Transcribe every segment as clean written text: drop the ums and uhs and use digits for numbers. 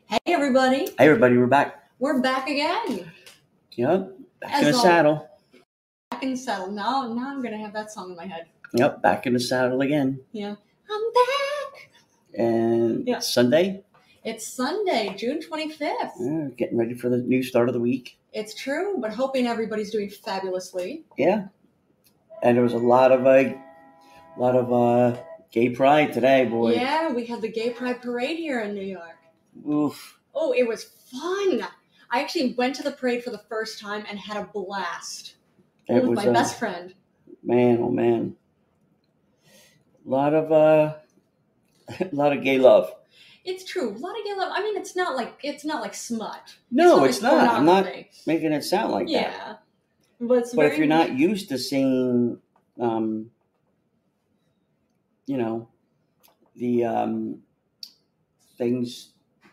Hey everybody. Hey everybody, we're back. We're back again. Yep, back in the saddle. Back in the saddle. Now I'm going to have that song in my head. Yep, back in the saddle again. Yeah. I'm back. And it's Sunday. It's Sunday, June 25th. Yeah, getting ready for the new start of the week. It's true, but hoping everybody's doing fabulously. Yeah. And there was a lot of gay pride today, boy. Yeah, we had the gay pride parade here in New York. Oof. Oh, it was fun. I actually went to the parade for the first time and had a blast. With my best friend. Man, oh man. A lot of gay love. It's true. A lot of gay love. I mean, it's not like smut. No, it's not. I'm not making it sound like that. Yeah. But if you're not used to seeing the things,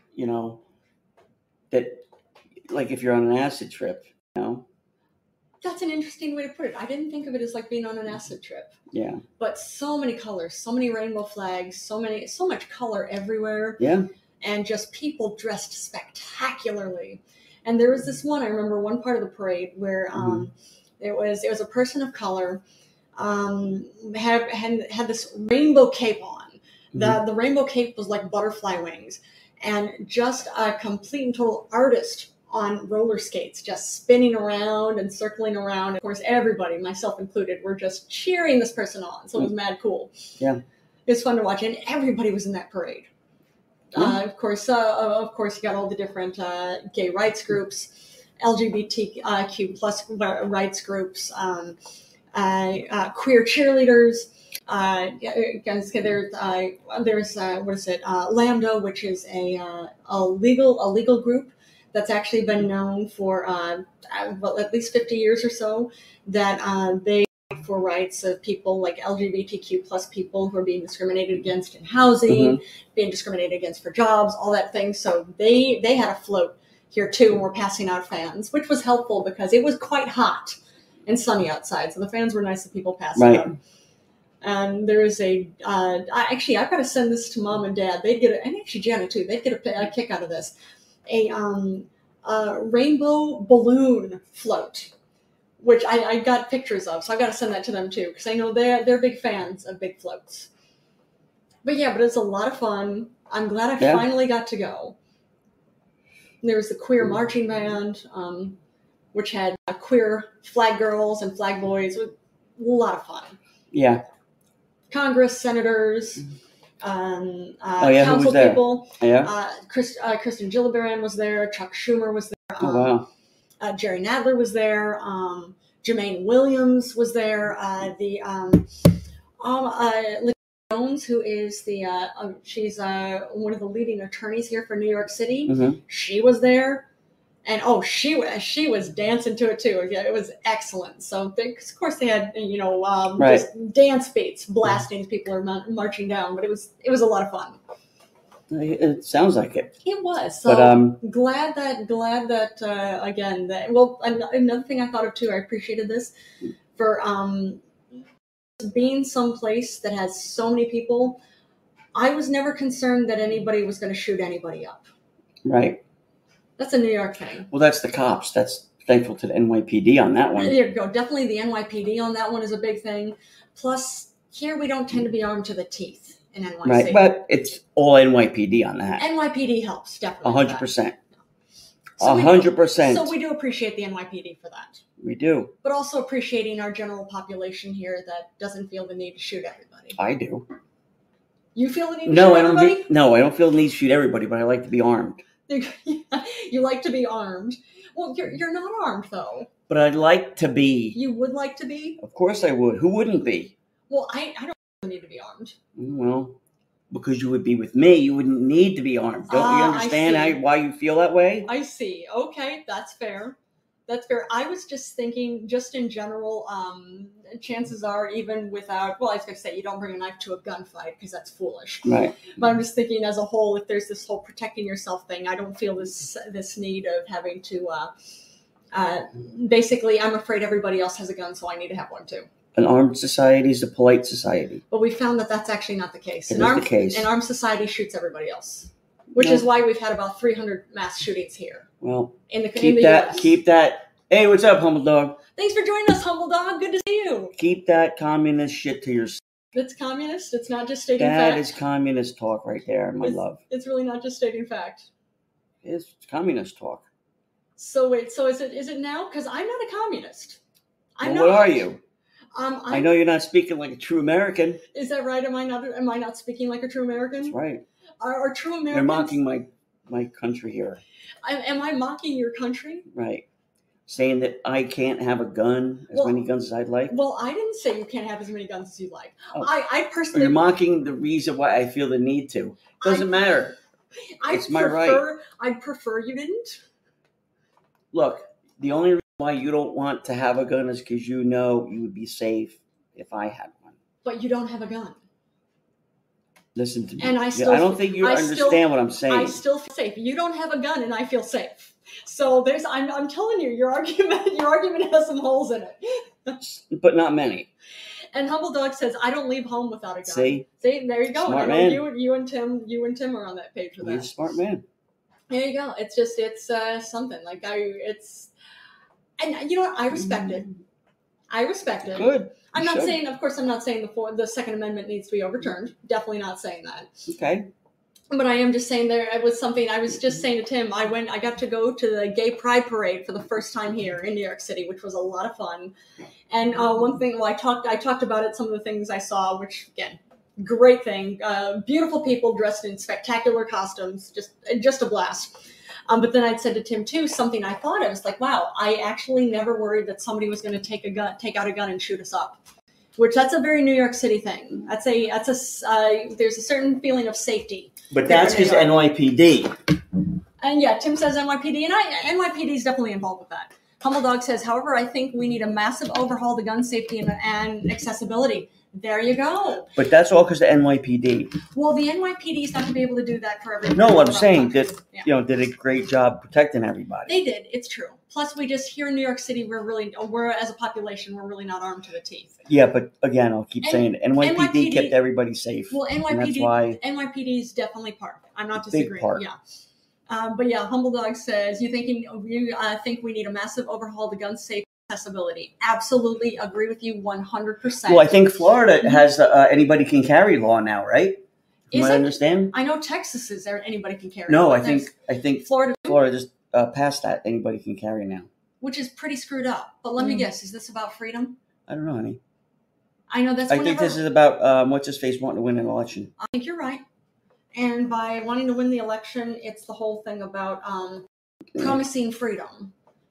that, like if you're on an acid trip, That's an interesting way to put it. I didn't think of it as like being on an acid trip. Yeah. But so many colors, so many rainbow flags, so much color everywhere. Yeah. And just people dressed spectacularly. And there was this one, I remember one part of the parade where it was a person of color had this rainbow cape on. The rainbow cape was like butterfly wings. And just a complete and total artist on roller skates, just spinning around and circling around. Of course, everybody, myself included, were just cheering this person on. So it was mad cool. Yeah. It was fun to watch. And everybody was in that parade. Of course, you got all the different gay rights groups, LGBTQ plus rights groups, queer cheerleaders. There's Lambda, which is a legal group that's actually been known for at least 50 years or so, that they fight for rights of people like LGBTQ plus people who are being discriminated against in housing, being discriminated against for jobs, all that thing. So they had a float here too, and were passing out fans, which was helpful because it was quite hot and sunny outside. So the fans were nice to people passing out. And there is I've got to send this to Mom and Dad. They'd get and actually Janet too. They'd get a kick out of this. A rainbow balloon float, which I got pictures of. So I've got to send that to them too, because I know they're big fans of big floats. But it's a lot of fun. I'm glad I finally got to go. There was the queer marching band, which had queer flag girls and flag boys. It was a lot of fun. Yeah. Congress, senators, council people. Yeah. Kristen Gillibrand was there. Chuck Schumer was there. Oh, wow. Jerry Nadler was there. Jermaine Williams was there. Lydia Jones, who is she's one of the leading attorneys here for New York City. She was there. And she was dancing to it too. Yeah, it was excellent. So of course they had just dance beats blasting as people are marching down, but it was a lot of fun. It sounds like it. It was. So but, glad that again that another thing I thought of too. I appreciated this for being someplace that has so many people. I was never concerned that anybody was going to shoot anybody up. Right. That's a New York thing. Well, that's the cops. That's thankful to the NYPD on that one. There you go. Definitely the NYPD on that one is a big thing. Plus, here we don't tend to be armed to the teeth in NYC. Right, but it's all NYPD on that. NYPD helps, definitely. 100%. 100%. So we do appreciate the NYPD for that. We do. But also appreciating our general population here that doesn't feel the need to shoot everybody. I do. You feel the need to shoot everybody? No, I don't feel the need to shoot everybody, but I like to be armed. You like to be armed. Well, you're not armed, though. But I'd like to be. You would like to be? Of course I would. Who wouldn't be? Well, I don't need to be armed. Well, because you would be with me, you wouldn't need to be armed. Don't you understand why you feel that way? I see. Okay, that's fair. That's fair. I was just thinking, just in general, chances are, even without, well, I was going to say, you don't bring a knife to a gunfight because that's foolish. Right. But I'm just thinking as a whole, if there's this whole protecting yourself thing, I don't feel this need of having to, basically, I'm afraid everybody else has a gun, so I need to have one too. An armed society is a polite society. But we found that that's actually not the case. It is the case. An armed society shoots everybody else. which is why we've had about 300 mass shootings here. Well, keep that. Hey, what's up, Humble Dog? Thanks for joining us, Humble Dog. Good to see you. Keep that communist shit to yourself. It's communist. It's not just stating fact. That is communist talk right there, my love. It's really not just stating fact. It's communist talk. So wait, so is it now? Because I'm not a communist. What are you? I know you're not speaking like a true American. Is that right? Am I not speaking like a true American? That's right. Are true Americans? You're mocking my country here. Am I mocking your country? Right. Saying that I can't have a gun, many guns as I'd like. Well, I didn't say you can't have as many guns as you'd like. I personally... You're mocking the reason why I feel the need to. Doesn't matter. It's my right. I'd prefer you didn't. Look, the only reason why you don't want to have a gun is because you know you would be safe if I had one. But you don't have a gun. Listen to me. And I don't think you understand what I'm saying. I still feel safe. You don't have a gun, and I feel safe. So I'm telling you, your argument has some holes in it. But not many. And Humble Dog says, "I don't leave home without a gun." See, there you go. Smart man. You and Tim are on that page with that. He's a smart man. There you go. It's something like and you know what? I respect it. Good. I'm not saying the Second Amendment needs to be overturned. Definitely not saying that. Okay. But I am just saying it was something I was just saying to Tim. I got to go to the Gay Pride Parade for the first time here in New York City, which was a lot of fun. And one thing, I talked about it, some of the things I saw, which again, great thing. Beautiful people dressed in spectacular costumes, just a blast. But then I'd said to Tim too, something I thought I was like, wow, I actually never worried that somebody was going to take out a gun and shoot us up. Which that's a very New York City thing. There's a certain feeling of safety. But that's because NYPD. And yeah, Tim says NYPD, and NYPD is definitely involved with that. Humble Dog says, however, I think we need a massive overhaul to gun safety and accessibility. There you go. But that's all because of NYPD. Well, the NYPD is not going to be able to do that for everybody. No, what I'm saying did a great job protecting everybody. They did. It's true. Plus, we just here in New York City, we're as a population, we're really not armed to the teeth. Yeah, but again, I'll keep saying it. NYPD kept everybody safe. Well, NYPD is definitely part of it. I'm not disagreeing. Big part. Yeah. But yeah, Humble Dog says, you think we need a massive overhaul to gun safety accessibility? Absolutely agree with you 100%. Well, I think Florida has anybody can carry law now, right? From what I understand. I know Texas is there. Anybody can carry. No, I think Florida just passed that. Anybody can carry now. Which is pretty screwed up. But let me guess, is this about freedom? I don't know, honey. I know that's. I think this is about what's his face wanting to win an election. I think you're right. And by wanting to win the election, it's the whole thing about promising freedom.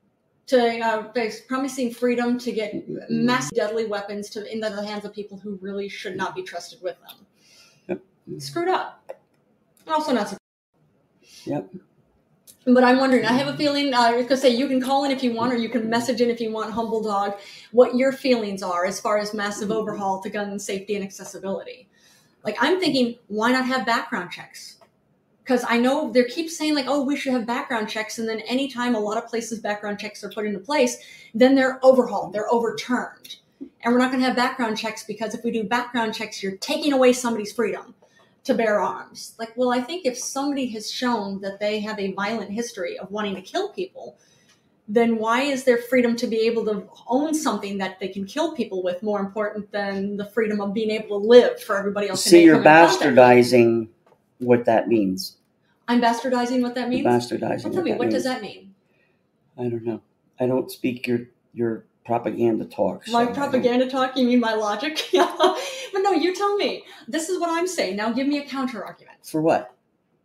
Promising freedom to get massive deadly weapons into the hands of people who really should not be trusted with them. Yep. Screwed up. Also not so. Yep. But I'm wondering, I have a feeling, I was going to say, you can call in if you want, or you can message in if you want, Humble Dog, what your feelings are as far as massive overhaul to gun safety and accessibility. Like, I'm thinking, why not have background checks? Because I know they keep saying, like, oh, we should have background checks. And then anytime a lot of places background checks are put into place, then they're overhauled, they're overturned. And we're not going to have background checks because if we do background checks, you're taking away somebody's freedom to bear arms. Like, well, I think if somebody has shown that they have a violent history of wanting to kill people, then why is their freedom to be able to own something that they can kill people with more important than the freedom of being able to live for everybody else? See, you're bastardizing what that means. I'm bastardizing what that means? Bastardizing. Well, tell me, what does that mean? I don't know. I don't speak your propaganda talk. My propaganda talk? You mean my logic? Yeah. But no, you tell me. This is what I'm saying. Now give me a counter argument. For what?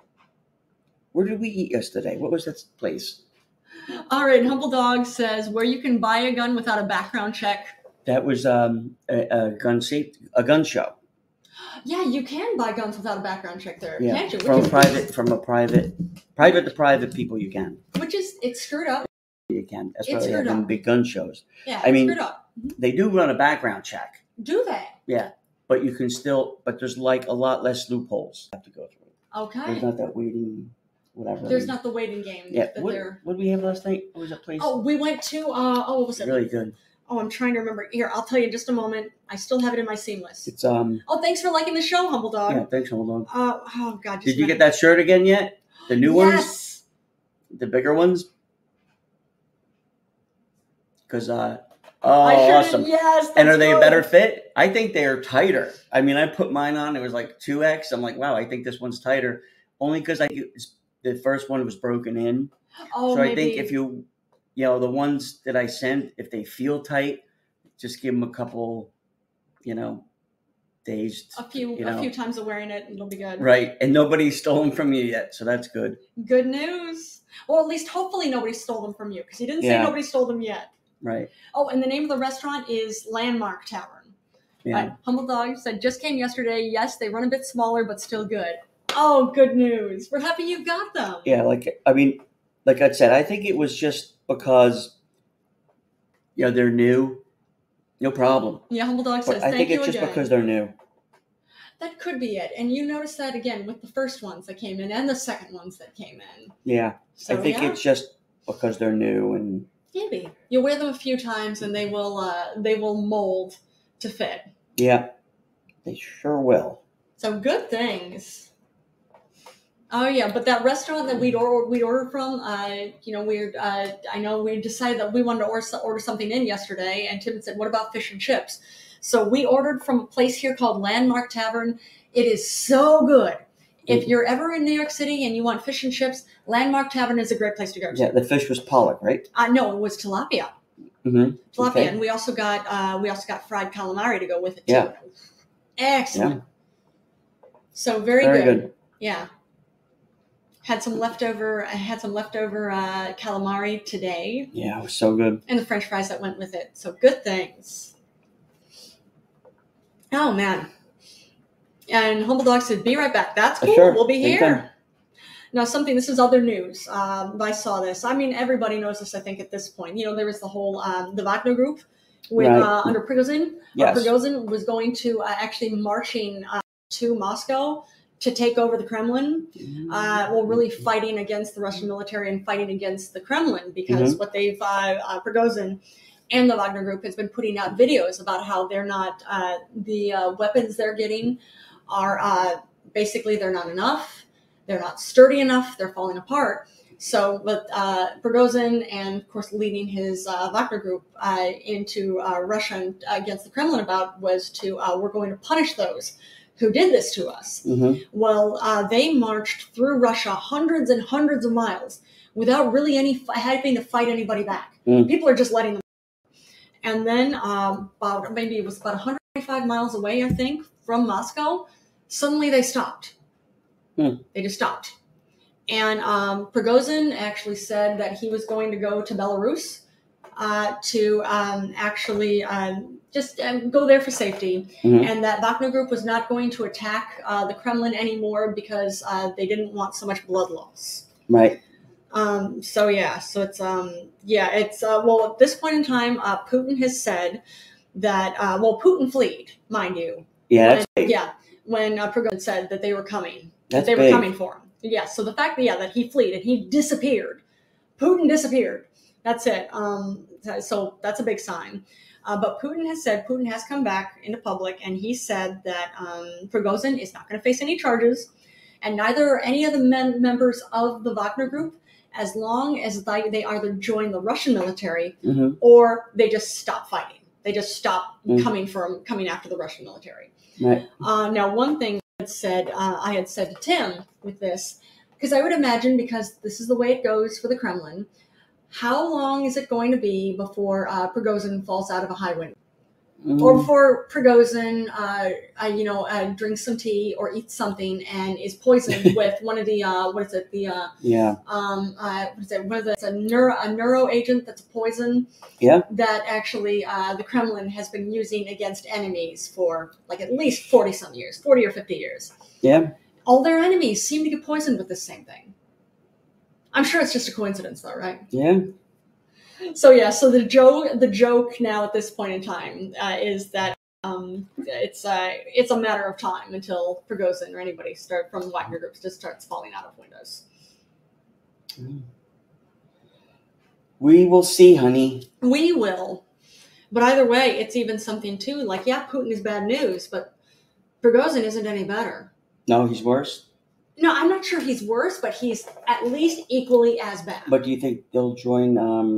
Where did we eat yesterday? What was that place? All right. Humble Dog says where you can buy a gun without a background check. That was a gun show. Yeah, you can buy guns without a background check there, yeah. Can't you? Private to private people you can. It's screwed up. You can. That's why they have them big gun shows. Yeah, I mean, screwed up. They do run a background check. Do they? Yeah, but you can still. But there's like a lot less loopholes you have to go through. Okay. There's not that waiting, whatever. There's not the waiting game. Yeah. What did we have last night? What was that place? Oh, we went to. What was it? Really good. Oh, I'm trying to remember. Here, I'll tell you in just a moment. I still have it in my seamless. It's Oh, thanks for liking the show, Humble Dog. Yeah, thanks, Humble Dog. Oh God. Did you get that shirt again yet? The new ones, the bigger ones. Because awesome. Yes. And are they a better fit? I think they are tighter. I mean, I put mine on. It was like 2X. I'm like, wow, I think this one's tighter. Only because the first one was broken in. Oh, so maybe. I think if the ones that I sent, if they feel tight, just give them a couple, days. A few times of wearing it, and it'll be good. Right. And nobody's stolen from you yet, so that's good. Good news. Well, at least hopefully nobody stole them from you, because you didn't say nobody stole them yet. Right. Oh, and the name of the restaurant is Landmark Tavern. Yeah. Humble Dog said, just came yesterday. Yes, they run a bit smaller, but still good. Oh, good news. We're happy you got them. Yeah, like I said, I think it was just because, they're new. No problem. Yeah, Humble Dog says, I think it's just again. because they're new. That could be it. And you notice that again with the first ones that came in and the second ones that came in. Yeah. So, I think it's just because they're new and... Maybe. You wear them a few times and they will mold to fit. Yeah. They sure will. So good things. Oh yeah, but that restaurant that we'd ordered from, I know we decided that we wanted to order something in yesterday, and Tim said, "What about fish and chips?" So we ordered from a place here called Landmark Tavern. It is so good. If you're ever in New York City and you want fish and chips, Landmark Tavern is a great place to go to. Yeah, the fish was pollock, right? No, it was tilapia. Mm-hmm. Tilapia, okay. And we also got fried calamari to go with it too. Yeah. Excellent. Yeah. So very good. Yeah. Had some leftover calamari today. Yeah, it was so good. And the French fries that went with it. So good things. Oh man. And Humble Dog said, "Be right back." That's cool. Sure. We'll be here. Now, this is other news. I saw this. I mean, everybody knows this, I think, at this point. There was the whole, the Wagner group with under Prigozhin. Yes. Prigozhin was going to actually marching to Moscow to take over the Kremlin. Really fighting against the Russian military and fighting against the Kremlin, because what they've, Prigozhin and the Wagner group has been putting out videos about how they're not, the weapons they're getting are basically they're not enough. They're not sturdy enough. They're falling apart. So what Prigozhin, and of course leading his Wagner group into Russia against the Kremlin about was we're going to punish those who did this to us. Mm-hmm. Well, they marched through Russia hundreds and hundreds of miles without really having to fight anybody back. People are just letting them. And then it was about 125 miles away, I think, from Moscow, suddenly they stopped. They just stopped. And Prigozhin actually said that he was going to go to Belarus to actually just go there for safety. And that Wagner group was not going to attack the Kremlin anymore because they didn't want so much blood loss. Right. So it's at this point in time, Putin has said that, Putin fled, mind you. Yeah. When Prigozhin said that they were coming. That's they big. were coming for him. Yeah, so the fact that he fled and he disappeared. Putin disappeared. That's it. So that's a big sign. But Putin has come back into public, and he said that Prigozhin is not going to face any charges, and neither any of the members of the Wagner group, as long as they either join the Russian military or they just stop fighting. They just stop coming after the Russian military. Right. Now, one thing I had said to Tim with this, because I would imagine, because this is the way it goes for the Kremlin, how long is it going to be before Prigozhin falls out of a high window? Or before Prigozhin, drinks some tea or eats something and is poisoned with one of the it's a neuro agent that's a poison. Yeah. That actually the Kremlin has been using against enemies for like at least 40 or 50 years. Yeah. All their enemies seem to get poisoned with this same thing. I'm sure it's just a coincidence, though, right? Yeah. So the joke now at this point in time is that it's a matter of time until Prigozhin or anybody from Wagner groups just starts falling out of windows. We will see, honey. We will, but either way, it's even something too. Putin is bad news, but Prigozhin isn't any better. No, he's worse. No, I'm not sure he's worse, but he's at least equally as bad. But do you think they'll join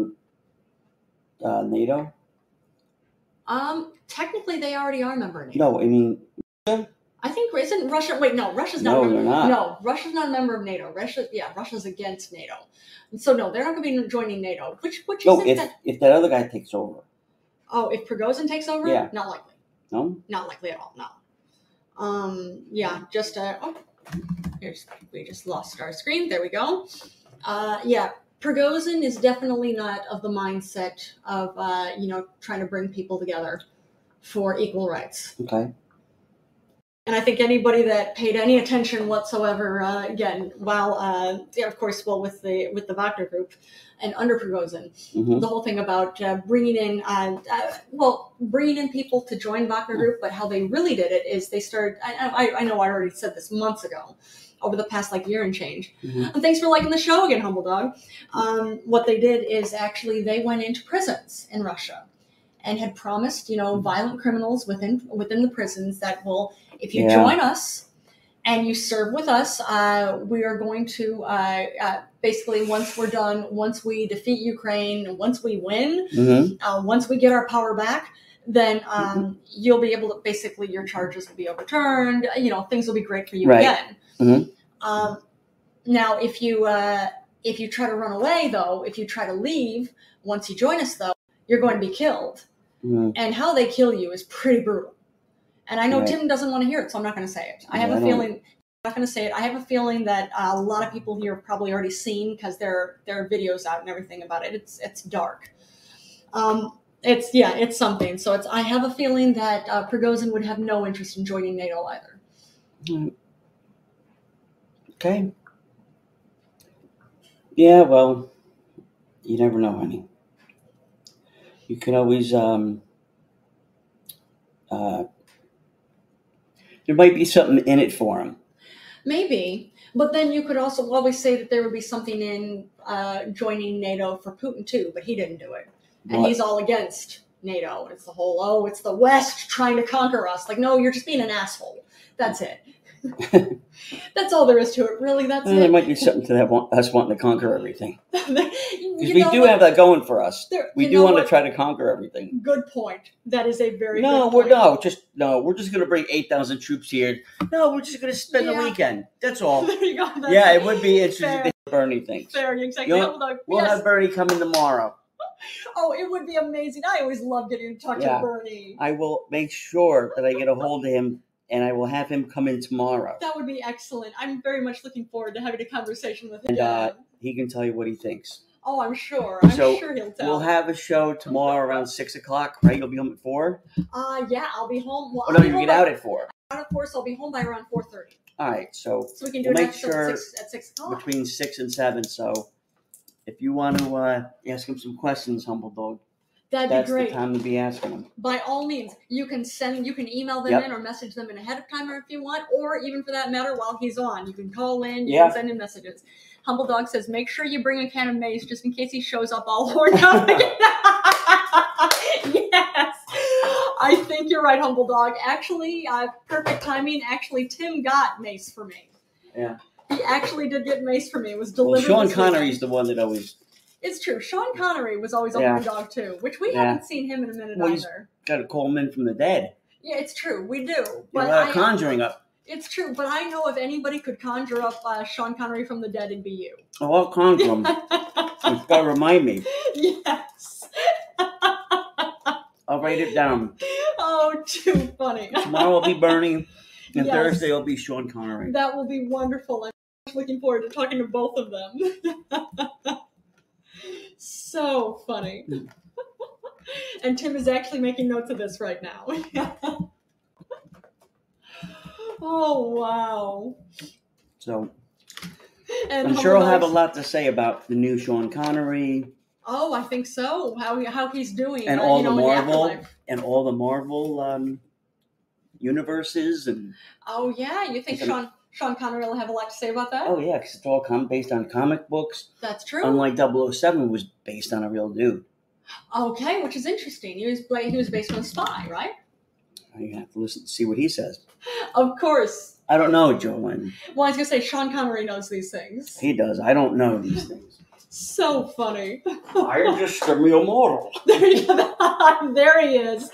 NATO? Technically, they already are a member of NATO. No, I mean, I think isn't Russia? Wait, no, Russia's not. No, they're not. No, Russia's not a member of NATO. Russia's against NATO. So no, they're not going to be joining NATO. Which no, if that other guy takes over. Oh, if Prigozhin takes over? Yeah. Not likely. No? Not likely at all, no. Yeah, just, we just lost our screen. There we go. Yeah, Prigozhin is definitely not of the mindset of, trying to bring people together for equal rights. Okay. And I think anybody that paid any attention whatsoever, again, while, of course, well, with the Wagner Group and under Prigozhin, the whole thing about bringing in people to join Wagner Group, but how they really did it is they started. I know I already said this months ago, over the past year and change. And thanks for liking the show again, Humble Dog. What they did is actually they went into prisons in Russia and had promised, violent criminals within the prisons that will. If you join us and you serve with us, we are going to basically, once we're done, once we defeat Ukraine, once we win, once we get our power back, then you'll be able to, basically your charges will be overturned. Things will be great for you again. Now, if you try to run away, though, if you try to leave, once you join us, though, you're going to be killed. And how they kill you is pretty brutal. And I know Tim doesn't want to hear it, so I'm not going to say it. I have a feeling. I'm not going to say it. I have a feeling that a lot of people here have probably already seen because there are videos out and everything about it. It's dark. It's something. So I have a feeling that Prigozhin would have no interest in joining NATO either. Okay. Yeah, well, you never know, honey. You can always there might be something in it for him. Maybe. But then you could also always say that there would be something in joining NATO for Putin, too. But he didn't do it. And he's all against NATO. It's the whole, it's the West trying to conquer us. No, you're just being an asshole. That's it. That's all there is to it, really. That's it. There might be something to that, us wanting to conquer everything. Because we do have that going for us. We do want to try to conquer everything. Good point. That is a very good point. We're just going to bring 8,000 troops here. No, we're just going to spend the weekend. That's all. There you go. It would be interesting to Bernie thinks. Fair, exactly. We'll have Bernie coming tomorrow. Oh, it would be amazing. I always love getting to talk to Bernie. I will make sure that I get a hold of him. And I will have him come in tomorrow. That would be excellent. I'm very much looking forward to having a conversation with him. And he can tell you what he thinks. Oh, I'm sure. I'm sure he'll tell. We'll have a show tomorrow around 6 o'clock, right? You'll be home at 4? Yeah, I'll be home. Well, no, you get out at 4. Out at 4, so I'll be home by around 4:30. All right, so we can do make sure at 6 o'clock. Between 6 and 7. So if you want to ask him some questions, Humble Dog, that'd be great. That's the time to be asking them. By all means, you can email them in or message them in ahead of time if you want, or even for that matter, while he's on, you can call in, you can send in messages. Humble Dog says, make sure you bring a can of mace just in case he shows up all horned up again. Yes, I think you're right, Humble Dog. Actually, perfect timing. Actually, Tim got mace for me. Yeah. He actually did get mace for me. It was delivered. Well, Sean Connery's the one that always... It's true. Sean Connery was always a horn dog, too, which we haven't seen him in a minute either. He's got to call him in from the dead. Yeah, it's true. We do. But conjuring up. It's true, but I know if anybody could conjure up Sean Connery from the dead, it'd be you. Oh, I'll conjure him. You've got to remind me. Yes. I'll write it down. Oh, too funny. Tomorrow will be Bernie, and Thursday will be Sean Connery. That will be wonderful. I'm looking forward to talking to both of them. So funny. And Tim is actually making notes of this right now. Oh, wow. So, and I'm sure I'll have a lot to say about the new Sean Connery. Oh, I think so. How he's doing. And all the Marvel universes. And oh, yeah. You think Sean Connery will have a lot to say about that? Oh, yeah, because it's all based on comic books. That's true. Unlike 007 was based on a real dude. Okay, which is interesting. He was based on a spy, right? I have to listen to see what he says. Of course. I don't know, Jolene. Well, I was going to say, Sean Connery knows these things. He does. I don't know these things. So funny. I am just a mere mortal. There he is.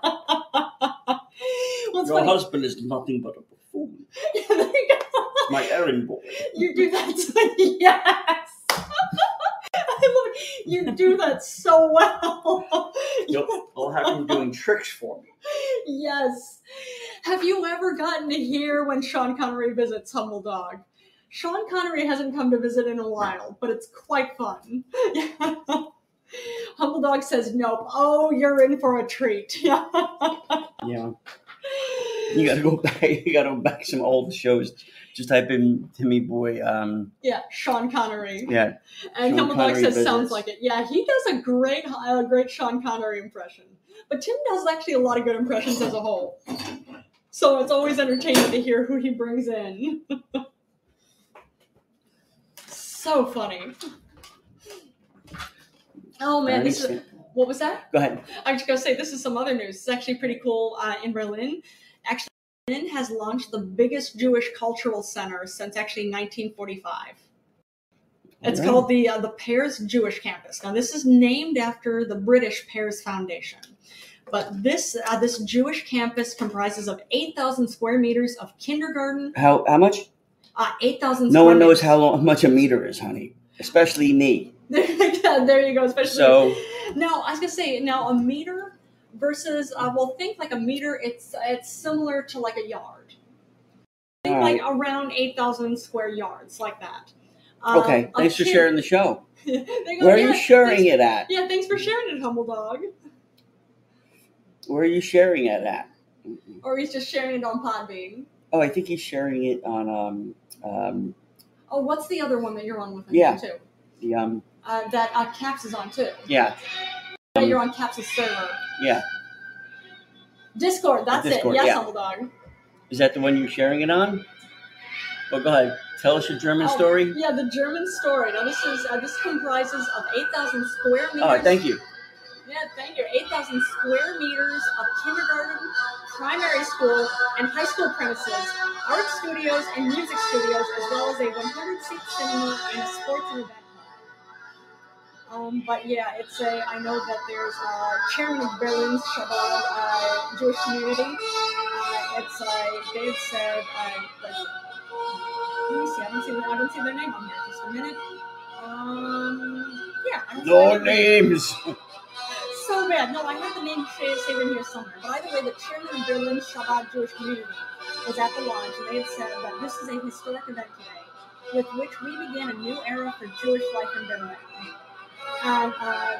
Your husband is nothing but a buffoon. My errand boy. You do that. Yes. I love it. You do that so well. I'll have him doing tricks for me. Yes. Have you ever gotten to hear when Sean Connery visits Humble Dog? Sean Connery hasn't come to visit in a while, but it's quite fun. Humble Dog says nope. Oh, you're in for a treat. Yeah. You gotta go back. You gotta go back some old shows. Just type in Timmyboy. Sean Connery. Yeah. And Sean Humble Dog Connery says visits. sounds like it. Yeah, he does a great Sean Connery impression. But Tim does actually a lot of good impressions as a whole. So it's always entertaining to hear who he brings in. So funny. Oh man, what was that? Go ahead. I was just gonna say this is some other news. It's actually pretty cool. In Berlin, actually, Berlin has launched the biggest Jewish cultural center since actually 1945. It's called the Pears Jewish Campus. Now, this is named after the British Pears Foundation. But this Jewish campus comprises of 8,000 square meters of kindergarten. How much? 8,000. No one knows how much a meter is, honey. Especially me. There you go. Especially. So. Now, I was gonna say, a meter versus think like a meter. It's similar to like a yard. Think like around 8,000 square yards, like that. Okay, thanks for sharing the show. Go, where are you sharing it at? Yeah, thanks for sharing it, Humble Dog. Where are you sharing it at? Or he's just sharing it on Podbean. Oh, I think he's sharing it on. What's the other one that you're on with him too? The that Caps is on too. Yeah. You're on Caps' server. Yeah. Discord. That's Discord, it. Yes, yeah. Humble Dog. Is that the one you're sharing it on? Well, go ahead. Tell us your German story. Yeah, the German story. Now, this comprises of 8,000 square meters. Oh, thank you. Yeah, thank you. 8,000 square meters of kindergarten, primary school, and high school premises, art studios, and music studios, as well as a 100-seat cinema and a sports and event hall. But yeah, I know that there's chairman of Berlin's Shabbat Jewish community. They've said, let me see, I don't see their name on here. Just a minute. No names. So bad. No, I have the name saved in here somewhere. But either way, the chairman of Berlin's Shabbat Jewish community was at the launch, and they had said that this is a historic event today, with which we begin a new era for Jewish life in Berlin. And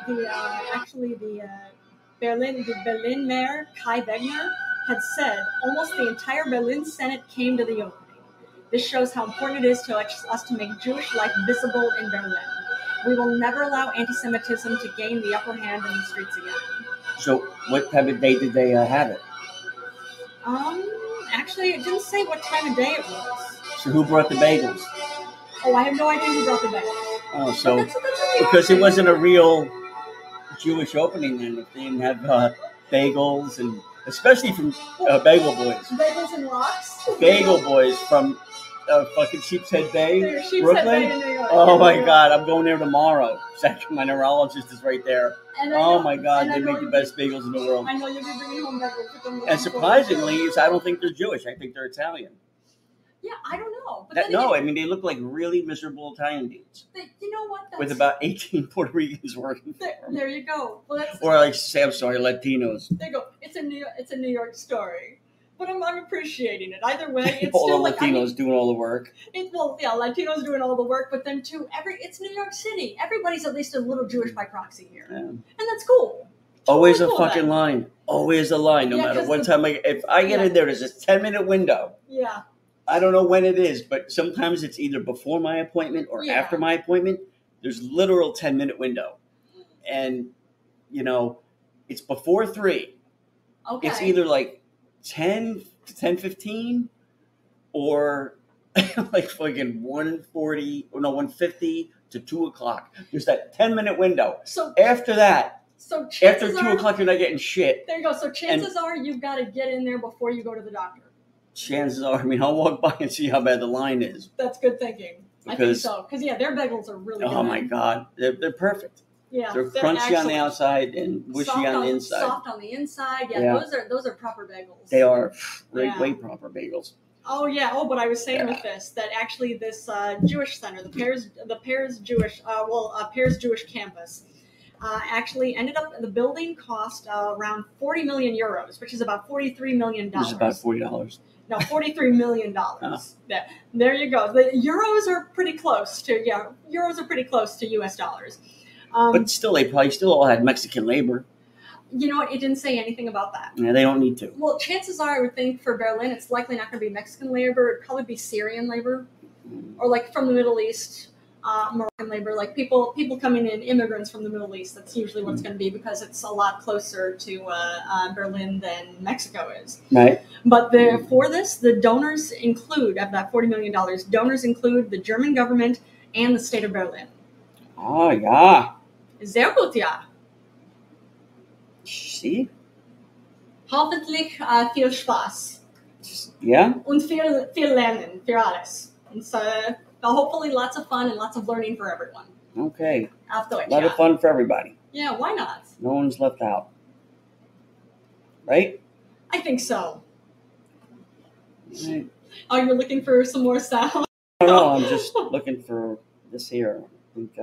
the Berlin mayor, Kai Wegner, had said almost the entire Berlin Senate came to the opening. This shows how important it is to us to make Jewish life visible in Berlin. We will never allow anti-Semitism to gain the upper hand in the streets again. So what time of day did they have it? Actually, it didn't say what time of day it was. So who brought the bagels? Oh, I have no idea who brought the bagels. Oh, so because it wasn't a real Jewish opening then, if they didn't have bagels, and especially from Bagel Boys. Bagels and rocks? Bagel Boys from fucking Sheepshead Bay, Sheepshead Brooklyn. Bay in New York. Oh my God, I'm going there tomorrow. My neurologist is right there. Oh my God, they make the best bagels in the world. I know you'll be bringing home bagels. And surprisingly, I don't think they're Jewish. I think they're Italian. Yeah, I don't know. But I mean, they look like really miserable Italian dudes. You know what? With about 18 Puerto Ricans working for them. There you go. Well, or like, I'm sorry, Latinos. There you go. It's a New York story. But I'm appreciating it. Either way, it's all still the Latinos doing all the work. Latinos doing all the work, but then too, it's New York City. Everybody's at least a little Jewish by proxy here. Yeah. And that's cool. Always a fucking line. Always a line, no matter what time if I get in there, there's a 10-minute window. Yeah. I don't know when it is, but sometimes it's either before my appointment or after my appointment. There's literal 10-minute window. And, it's before 3. Okay. It's either like 10 to 10:15 or like fucking 1:50 to 2 o'clock. There's that 10-minute window. So after that, So After chances 2 o'clock, you're not getting shit. There you go. So chances are you've got to get in there before you go to the doctor. Chances are, I mean, I'll walk by and see how bad the line is. That's good thinking. I think so. Because, yeah, their bagels are really good. Oh, my God. They're perfect. Yeah. They're crunchy on the outside and mushy on the inside. Soft on the inside. Yeah. Those are proper bagels. They are way proper bagels. Oh, yeah. Oh, but I was saying with this, that actually this Jewish center, the Pears Jewish campus, actually ended up, the building cost around 40 million euros, which is about $43 million. Which is about $40. No, $43 million. Oh. There you go. The euros are pretty close to US dollars. But still, they probably still all had Mexican labor. You know what? It didn't say anything about that. Yeah, they don't need to. Well, chances are, I would think for Berlin, it's likely not going to be Mexican labor. It'd probably be Syrian labor, or like from the Middle East, Moroccan labor. Like people coming in, immigrants from the Middle East. That's usually what it's going to be because it's a lot closer to Berlin than Mexico is. Right. But for this, the donors include, of that $40 million, donors include the German government and the state of Berlin. Oh, ja. Sehr gut, ja. See? Hoffentlich viel Spaß. Yeah? Und viel Lernen für alles. And so hopefully lots of fun and lots of learning for everyone. Okay. Auf Deutsch, a lot of fun for everybody. Yeah, why not? No one's left out. Right? I think so. Right. Oh, you're looking for some more sound? No, I'm just looking for this here. I think,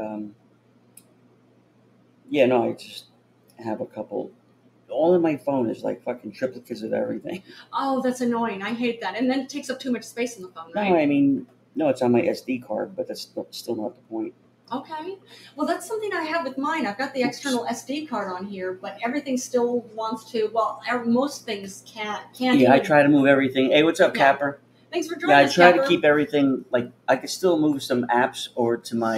I just have a couple. All in my phone is like fucking triplicates of everything. Oh, that's annoying. I hate that. And then it takes up too much space in the phone, right? No, I mean, no, it's on my SD card, but that's still not the point. Okay. Well, that's something I have with mine. I've got the external SD card on here, but everything still wants to, most things can't. Yeah, I try to move everything. Hey, what's up, Kapper? Thanks for joining us, I try Kapper. to keep everything, like, I could still move some apps over to my,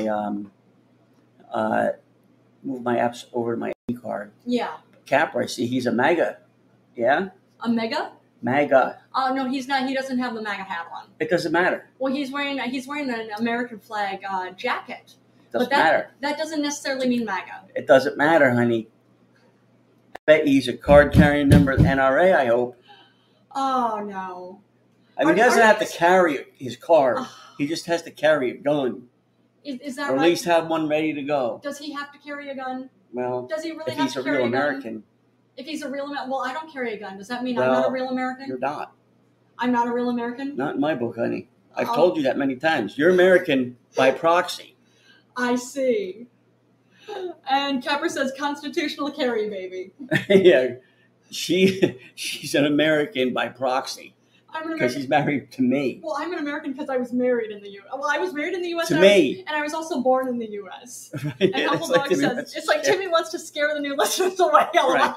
move my apps over to my SD card. Yeah. Kapper, I see he's a MAGA. Yeah? A mega? MAGA. Oh, no, he's not. He doesn't have the MAGA hat on. It doesn't matter. Well, he's wearing an American flag jacket. Doesn't matter. That doesn't necessarily mean MAGA. It doesn't matter, honey. I bet he's a card-carrying member of the NRA, I hope. Oh, no. I mean, he doesn't have to carry his card. He just has to carry a gun. Is that right? Or at least have one ready to go. Does he have to carry a gun? Well, does he really if he's a real American. If he's a real American, well, I don't carry a gun. Does that mean I'm not a real American? You're not. I'm not a real American? Not in my book, honey. I've told you that many times. You're American by proxy. I see. And Kapper says constitutional carry, baby. Yeah. She's an American by proxy. Because she's married to me. Well, I'm an American because I was married in the U.S. Well, I was married in the U.S. To me. And I was also born in the U.S. Right. And Humble Dog says, it's like Timmy wants to scare the new listeners away. Right.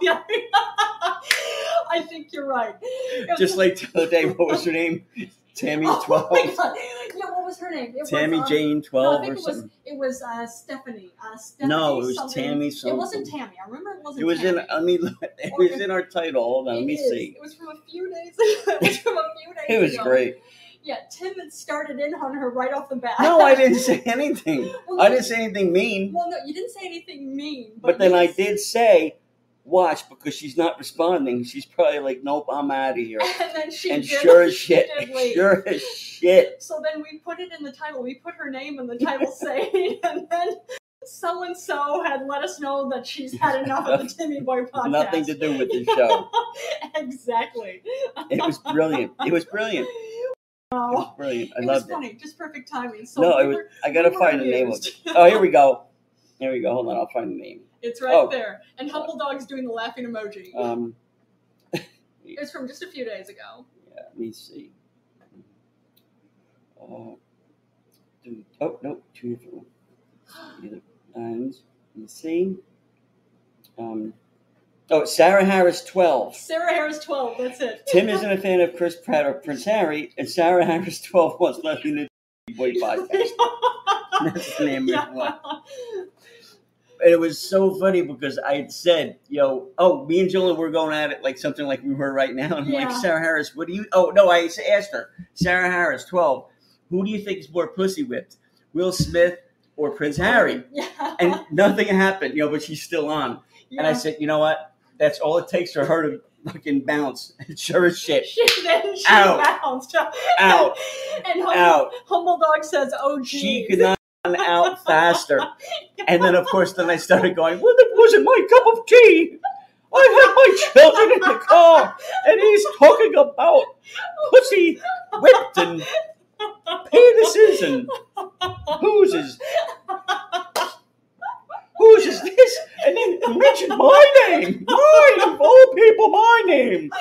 I think you're right. Just like the other day, what was her name? Tammy 12. Oh my God. Yeah, what was her name? Tammy Jane 12 or something. It was Stephanie. No, it was Tammy something. It wasn't Tammy. I remember it wasn't. It was Tammy. It was in our title. Hold on, let me see. It was from a few days ago. It was great. Yeah, Tim had started in on her right off the bat. No, I didn't say anything. I didn't say anything mean. Well, no, you didn't say anything mean. But then I did say, watch, because she's not responding. She's probably like, nope, I'm out of here. And then sure as shit. Sure as shit. So then we put it in the title. We put her name in the title saying, and then so-and-so had let us know that she's had enough of the Timmyboy podcast. Nothing to do with the show. Exactly. It was brilliant. It was brilliant. Oh, it was brilliant. I loved it. It was funny. Just perfect timing. So no, I got to find the name of it. Oh, here we go. Here we go. Hold on. I'll find the name. It's right there. And Humble Dog's doing the laughing emoji. It was from just a few days ago. Yeah, let me see. No, two different ones. Let me see. Sarah Harris 12. Sarah Harris 12, that's it. Tim isn't a fan of Chris Pratt or Prince Harry, and Sarah Harris 12 wants nothing to do with the Boy podcast. That's the name of it. And it was so funny because I had said, me and Jillian were going at it like something like we were right now. And I'm like, Sarah Harris, what do you... Oh, no, I asked her. Sarah Harris, 12. Who do you think is more pussy whipped? Will Smith or Prince Harry. Yeah. And nothing happened, but she's still on. Yeah. And I said, you know what? That's all it takes for her to fucking bounce. Sure as shit. Then she Out. bounced. Out. And Out. Humble Dog says, oh, geez. She could not run out faster. And then, of course, I started going, well, that wasn't my cup of tea. I had my children in the car, and he's talking about pussy whipped and penises and whose is this? And then you mentioned my name. Mine, of all people, my name.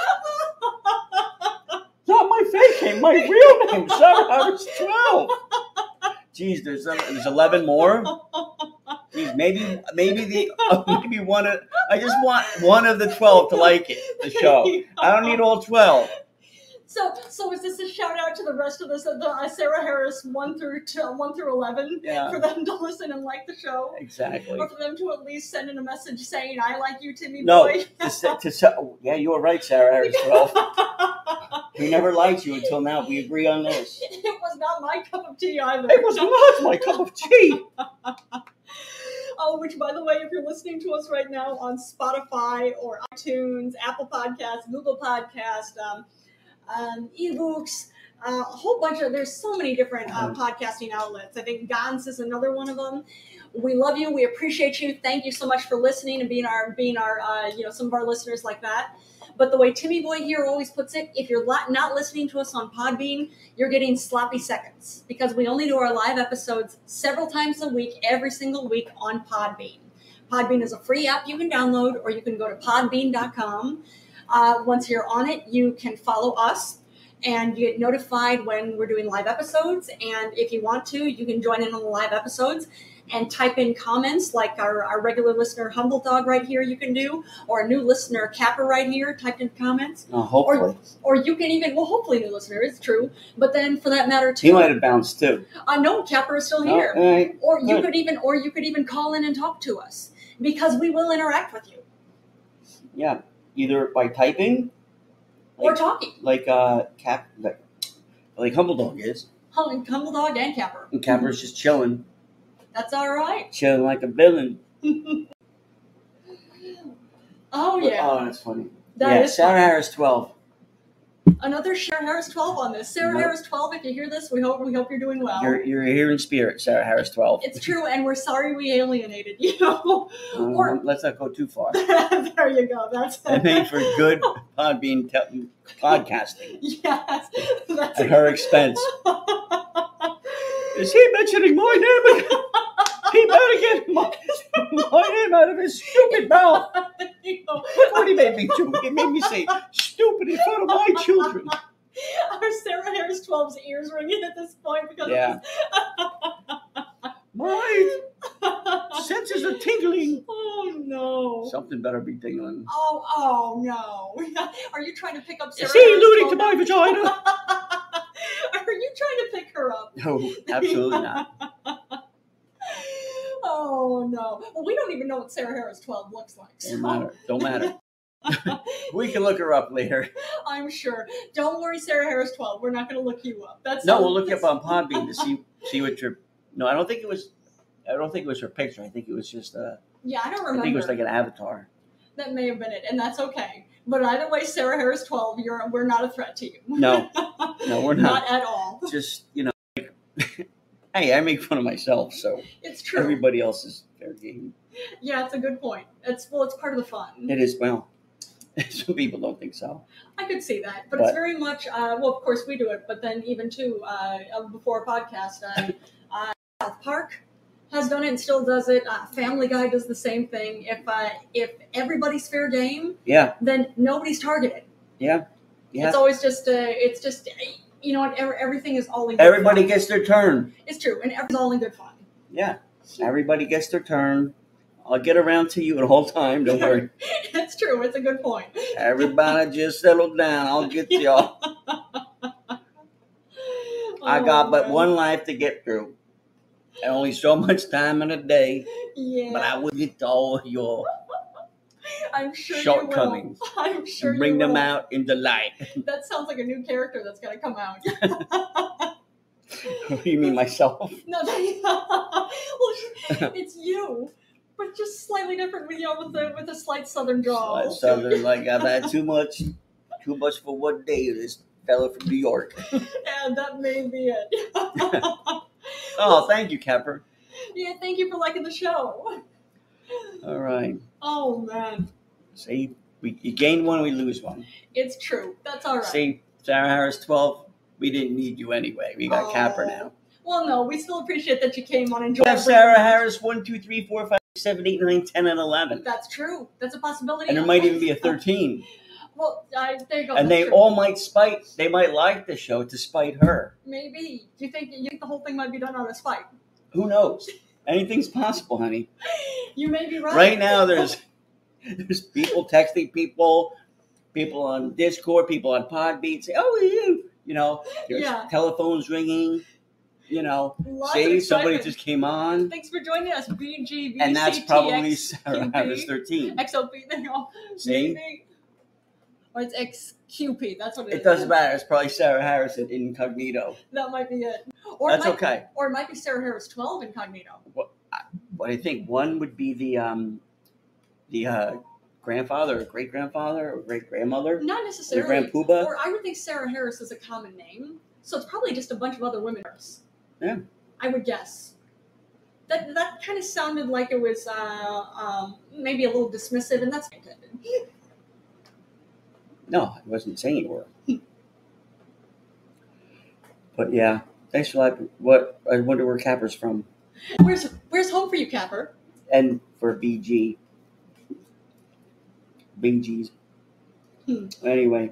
Not my fake name, my real name. Sorry, I was 12. Jeez, there's 11 more. Jeez, maybe one of. I just want one of the 12 to like it. The show. I don't need all 12. So is this a shout out to the rest of the Sarah Harris 1 through 11 for them to listen and like the show? Exactly. Or for them to at least send in a message saying, I like you, Timmyboy? No. Yeah, you were right, Sarah Harris 12. We never liked you until now. We agree on this. It was not my cup of tea either. It was not my cup of tea. Oh, which, by the way, if you're listening to us right now on Spotify or iTunes, Apple Podcasts, Google Podcasts, ebooks, a whole bunch of, there's so many different podcasting outlets. I think Gons is another one of them. We love you. We appreciate you. Thank you so much for listening and being our some of our listeners like that. But the way Timmyboy here always puts it, if you're not listening to us on Podbean, you're getting sloppy seconds because we only do our live episodes several times a week, every single week on Podbean. Podbean is a free app you can download, or you can go to podbean.com. Once you're on it, you can follow us and you get notified when we're doing live episodes. And if you want to, you can join in on the live episodes and type in comments like our regular listener Humble Dog right here you can do, or a new listener Kapper right here typed in comments. Oh, hopefully. Or you can even, hopefully new listener, it's true. But then for that matter too. He might have bounced too. No, Kapper is still here. Oh, right. Or you could even call in and talk to us because we will interact with you. Yeah, either by typing or talking. Like Humble Dog is. Humble Dog and Kapper. And Kapper's just chilling. That's all right. Chilling like a villain. Oh, yeah. Oh, that's funny. That is Sarah funny. Harris 12. Another Sarah Harris 12 on this. Sarah Harris 12, if you hear this, we hope you're doing well. You're here in spirit, Sarah Harris 12. It's true, and we're sorry we alienated you. Let's not go too far. There you go. I mean, for good Podbean podcasting. Yes. At her expense. Is he mentioning my name again? He better get my name out of his stupid mouth. Look what he made me do. He made me say stupid in front of my children. Are Sarah Harris 12's ears ringing at this point? Because my senses are tingling. Oh, no. Something better be tingling. Oh, no. Are you trying to pick up Sarah Is he alluding to my vagina? Are you trying to pick her up? No, absolutely not. Oh, no. Well, we don't even know what Sarah Harris 12 looks like. So. Don't matter. We can look her up later. I'm sure. Don't worry, Sarah Harris 12. We're not going to look you up. We'll look you up on Podbean to see what your. No, I don't think it was her picture. I think it was just yeah, I don't remember. I think it was like an avatar. That may have been it, and that's okay. But either way, Sarah Harris 12, we're not a threat to you. No, we're not. Not at all. Just hey, I make fun of myself, so it's true. Everybody else is fair game. Yeah, it's a good point. It's part of the fun. It is. Well, some people don't think so. I could see that, but it's very much. Well, of course we do it, but then even too before a podcast, South Park has done it and still does it. Family Guy does the same thing. If everybody's fair game, then nobody's targeted. Yeah. It's always just. It's just. You know what? Everything is all in good Everybody fun. Gets their turn. It's true, and everything's all in good fun. Yeah. Everybody gets their turn. I'll get around to you the whole time. Don't worry. It's true. It's a good point. Everybody just settle down. I'll get to y'all. I got but one life to get through. And only so much time in a day. Yeah. But I will get to all your I'm sure shortcomings. I'm sure bring them out in the light. That sounds like a new character that's going to come out. You mean myself? No, well, it's you, but just slightly different with with a slight southern drawl. Southern, like I've had too much for one day. This fellow from New York. And that may be it. Oh, thank you, Kapper. Yeah, thank you for liking the show. All right. Oh man. See, you gain one, we lose one. It's true. That's all right. See, Sarah Harris 12. We didn't need you anyway. We got Kapper now. Well, no, we still appreciate that you came on and We joined. have Sarah Harris 1, 2, 3, 4, 5, 7, 8, 9, 10, and 11. That's true. That's a possibility. And there might even be a 13. Well, there you go. And they all might spite. They might like the show to spite her. Maybe. Do you think the whole thing might be done on a spite? Who knows? Anything's possible, honey. You may be right. Right now, there's people texting people on Discord, people on Podbean say, "Oh, there's telephones ringing." See, somebody just came on. Thanks for joining us, BGB. And that's probably Sarah Harris 13. XOP, they go. See? Or it's XQP, that's what it is. It doesn't matter. It's probably Sarah Harris in incognito. That might be it. That's okay. Or it might be Sarah Harris 12 incognito. What I think one would be the grandfather or great-grandfather or great-grandmother. Not necessarily. Your grandpooba. Or I would think Sarah Harris is a common name. So it's probably just a bunch of other women. Yeah. I would guess. That kind of sounded like it was maybe a little dismissive, and that's intended. No, I wasn't saying you were. But yeah, thanks for what I wonder where Kapper's from. Where's home for you, Kapper? And for BGs. Anyway.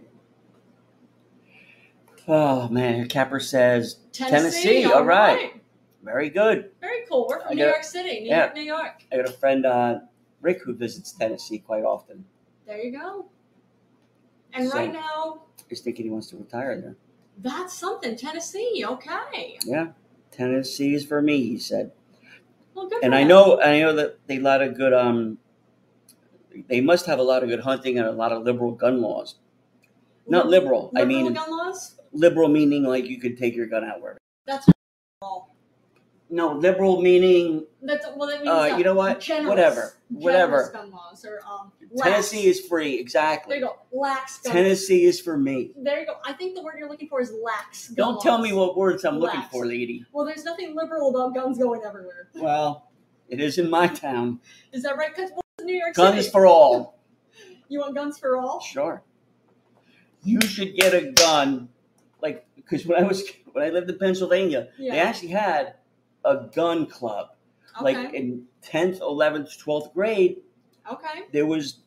Oh man, Kapper says Tennessee. All right. Very good. Very cool. We're from New York City, New York. I got a friend, Rick, who visits Tennessee quite often. There you go. And right now, he's thinking he wants to retire there. That's something. Tennessee, okay. Yeah, Tennessee is for me, he said. Well, good. And I know that they lot of good. They must have a lot of good hunting and a lot of liberal gun laws. Not liberal. I mean gun laws. Liberal meaning like you could take your gun out wherever. That's all. No, liberal meaning. That means you know what? Generous, whatever. Gun laws or Tennessee is free. Exactly. There you go. Lax gun Tennessee is for me. There you go. I think the word you're looking for is lax. Don't tell me what words I'm looking for, lady. Well, there's nothing liberal about guns going everywhere. Well, it is in my town. Is that right? Because what's New York City? Guns for all. You want guns for all? Sure. You should get a gun, because when I lived in Pennsylvania, they actually had a gun club. Okay. Like in 10th, 11th, 12th grade. Okay. There was,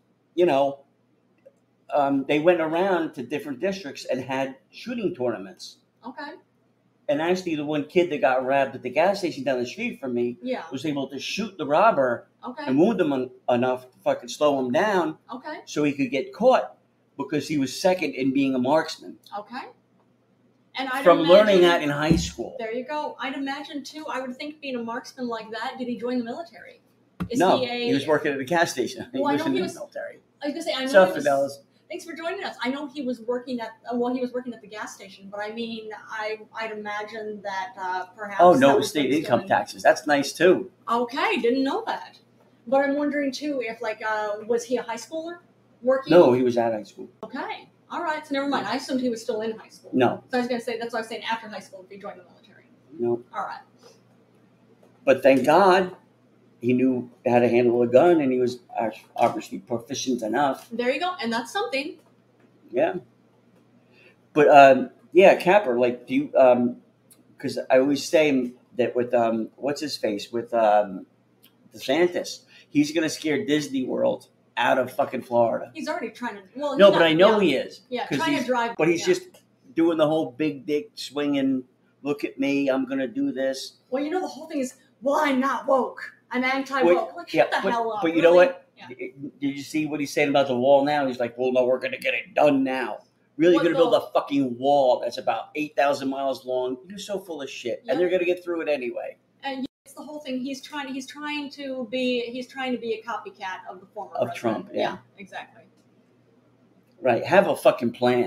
they went around to different districts and had shooting tournaments. Okay. And actually, the one kid that got robbed at the gas station down the street from me was able to shoot the robber and wound him enough to fucking slow him down so he could get caught because he was second in being a marksman. Okay. And learning that in high school. There you go. I'd imagine, too, I would think being a marksman like that, did he join the military? He was working at a gas station. He was in the military. I was going to say, I know Fidelis. Thanks for joining us. I know he was working at the gas station, but I mean, I'd imagine that perhaps. Oh no, state income taxes. That's nice too. Okay, didn't know that. But I'm wondering too if was he a high schooler working? No, he was at high school. Okay, all right. So never mind. I assumed he was still in high school. No. So I was going to say that's why I was saying after high school if he joined the military. No. All right. But thank God. He knew how to handle a gun, and he was obviously proficient enough. There you go, and that's something. Yeah. But, Kapper, do you, because I always say that with, what's his face, with DeSantis, he's going to scare Disney World out of fucking Florida. He's already trying to, well, no, but I know he is. Yeah, trying to drive. But he's just doing the whole big dick swinging, look at me, I'm going to do this. Well, the whole thing is, I'm not woke. I'm anti-woke. Shut the hell up. But you know what? Yeah. Did you see what he's saying about the wall now? He's like, well, no, we're going to get it done now. Really going to build a fucking wall that's about 8,000 miles long. You're so full of shit. Yep. And they're going to get through it anyway. And it's the whole thing. He's trying to be a copycat of the former president. Trump. Yeah, exactly. Right. Have a fucking plan.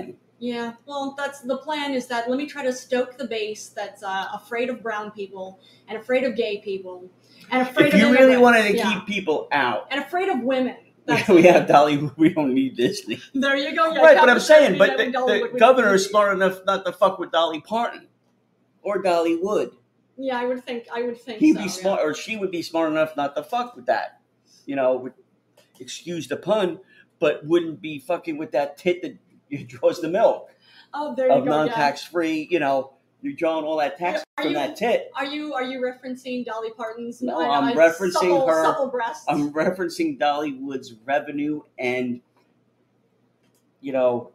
Yeah, well, that's the plan. Is that let me try to stoke the base that's afraid of brown people and afraid of gay people and afraid If of you really immigrants. wanted to keep people out, and afraid of women. we have Dolly. We don't need Disney. There you go. Yeah, Right, but I'm saying, but having the governor is smart enough not to fuck with Dolly Parton or Dolly Wood. Yeah, I would think. He'd be smart, or she would be smart enough not to fuck with that. You know, excuse the pun, but wouldn't be fucking with that tit that draws the milk. Oh, there you go. Of non-tax free. You know, you're drawing all that tax from that tit. Are you referencing Dolly Parton's? No, I'm referencing her. Supple breasts. I'm referencing Dolly Wood's revenue and, you know,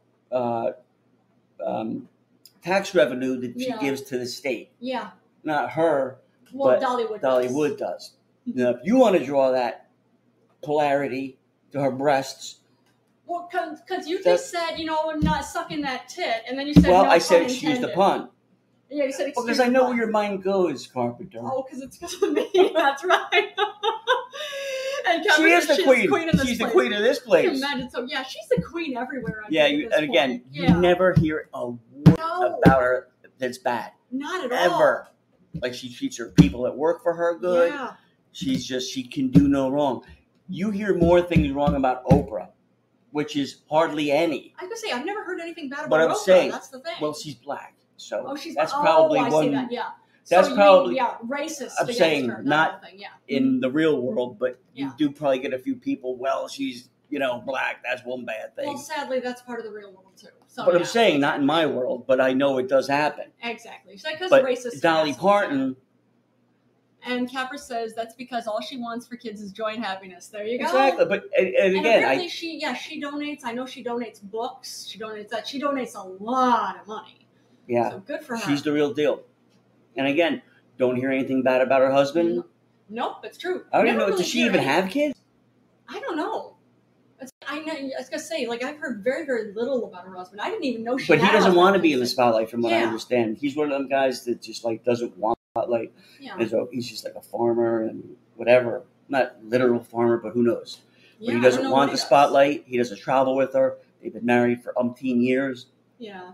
tax revenue that she gives to the state. Yeah. Not her. Well, but Dolly Wood does. Now, if you want to draw that polarity to her breasts. Well, because you just said, I'm not sucking that tit, and then you said, well, no, I said excuse the pun. Yeah, you said excuse because I know where your mind goes, Carpenter. Oh, because it's because of me. That's right. And she is the queen. She's the queen of this place. Can you imagine? So, yeah, she's the queen everywhere. Yeah, and again, you never hear a word about her that's bad. Not at all. Ever. Like, she treats her people that work for her good. Yeah. She can do no wrong. You hear more things wrong about Oprah, which is hardly any. I was going to say, I've never heard anything bad about but Oprah. I'm saying, that's the thing. Well, she's black. So she's that's probably I one. See that, yeah. That's so probably racist. I'm saying her, not thing, yeah. in the real world, but yeah. you do probably get a few people. Well, she's black. That's one bad thing. Well, sadly, that's part of the real world too. So, but I'm saying not in my world, but I know it does happen. Exactly. So because racist. Dolly Parton. And Kapper says that's because all she wants for kids is joy and happiness. There you go. Exactly, but and again, apparently she donates. I know she donates books. She donates that. She donates a lot of money. Yeah, so good for her. She's the real deal. And again, don't hear anything bad about her husband. Nope, it's true. I don't even know. Really does she even have kids? I don't know. I was gonna say, like, I've heard very, very little about her husband. I didn't even know she. But he doesn't want to be in the spotlight, from what I understand. He's one of them guys that just doesn't want the spotlight. Yeah. He's just like a farmer and whatever. Not literal farmer, but who knows? But he doesn't want the spotlight. He doesn't travel with her. They've been married for umpteen years. Yeah.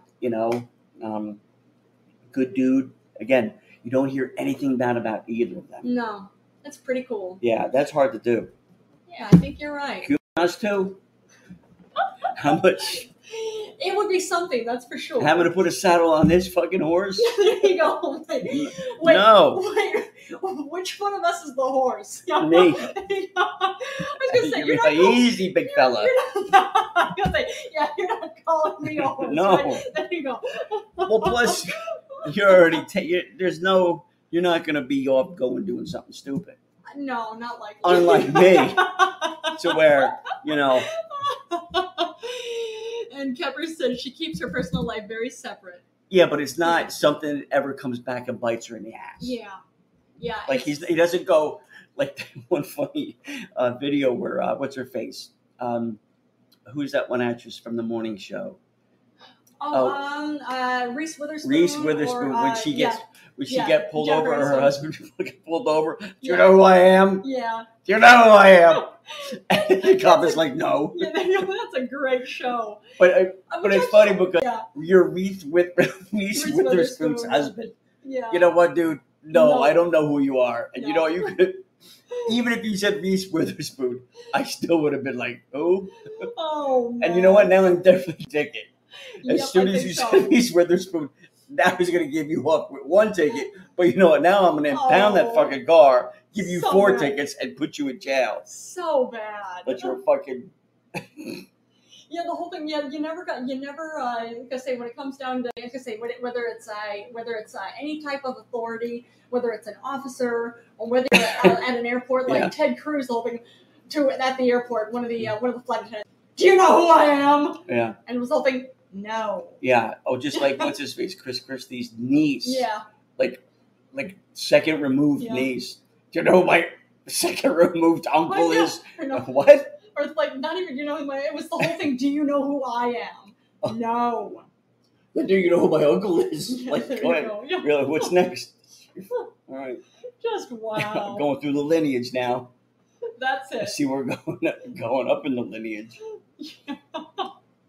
Good dude. Again, you don't hear anything bad about either of them. No, that's pretty cool. Yeah, that's hard to do. Yeah, I think you're right. Us too. How much? It would be something, that's for sure. Having to put a saddle on this fucking horse? There you go. Wait, no. Wait, which one of us is the horse? Me. I was going to say, you're not easy, big fella. I was going to say, yeah, you're not calling me a horse. No. Right? There you go. Well, plus, you're already, you're not going to be off going doing something stupid. No, not like unlike me. To where, And Kapper said she keeps her personal life very separate. Yeah, but it's not something that ever comes back and bites her in the ass. Yeah. Yeah. Like he doesn't go like one funny video where what's her face? Who's that one actress from the morning show? Reese Witherspoon. Reese Witherspoon, when she gets get pulled Jennifer over, or her husband get pulled over. Do you Yeah. know who I am? Yeah. Do you know who I am? And the cop is like, no. Yeah, that's a great show. But it's funny because Yeah. you're Reese Witherspoon's husband. Yeah. You know what, dude? No, No. I don't know who you are. And No. you know, you could, even if you said Reese Witherspoon, I still would have been like, who? Oh, man. And you know what? Now I'm definitely taking it. As soon I as think you so. said Reese Witherspoon, now he's going to give you up with one ticket. But you know what? Now I'm going to impound that fucking car, give you So 4 bad. tickets, and put you in jail. So bad. But you're fucking... Yeah, the whole thing. Yeah, you never. Like I say, when it comes down to, like I say, whether it's any type of authority, whether it's an officer or whether you're at an airport, like Yeah. Ted Cruz, hoping at the airport, one of the flight attendants. Do you know who I am? Yeah. And was hoping, no. Yeah. Oh, just like, what's his face? Chris Christie's niece. Yeah. Like second removed Yeah. niece. Do you know who my second removed uncle is? I know. What? Or it's like not even. It was the whole thing. Do you know who I am? No. Do you know who my uncle is? Yeah, Like, there go you ahead. go. Yeah. Really, what's next? All right. Just wow. Going through the lineage now. That's I it. see we're going up in the lineage.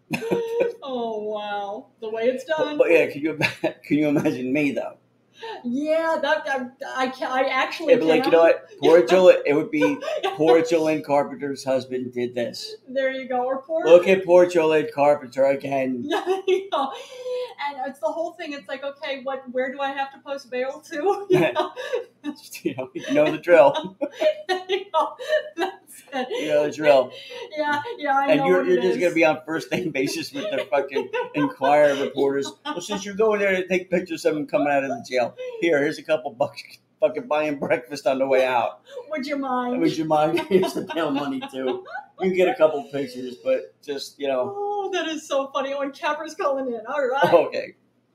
Oh wow, the way it's done. But yeah, can you imagine me though? Yeah, I actually It'd be like, you know what? It would be poor Jolene Carpenter's husband did this. There you go. Or Look at poor Jolene Carpenter again. You know, and it's the whole thing. It's like, okay, where do I have to post bail to? You know the drill. That's it. You know the drill. Yeah, I and know. And you're just gonna be on first name basis with the fucking Inquirer reporters. Well, since you're going there to take pictures of them coming out of the jail, here's a couple bucks. Fucking buying breakfast on the way out. Would you mind? Here's the bail money too. You get a couple pictures, but just Oh, that is so funny when Kapper's calling in. All right. Okay.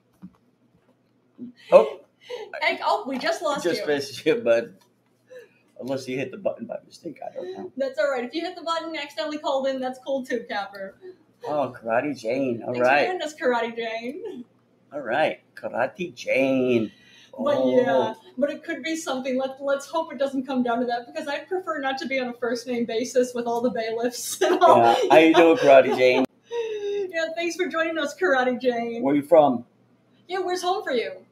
Oh. Hey, we just lost you. Just missed you, bud. Unless you hit the button by mistake, I don't know. That's all right. If you hit the button, accidentally called in, that's cool too, Kapper. Oh, Karate Jane. All Thanks right. for doing this, Karate Jane. All right, Karate Jane. But it could be something. Let's hope it doesn't come down to that, because I prefer not to be on a first name basis with all the bailiffs and all. Yeah, how you doing, Karate Jane? Yeah, thanks for joining us, Karate Jane. Where you from? Yeah, where's home for you?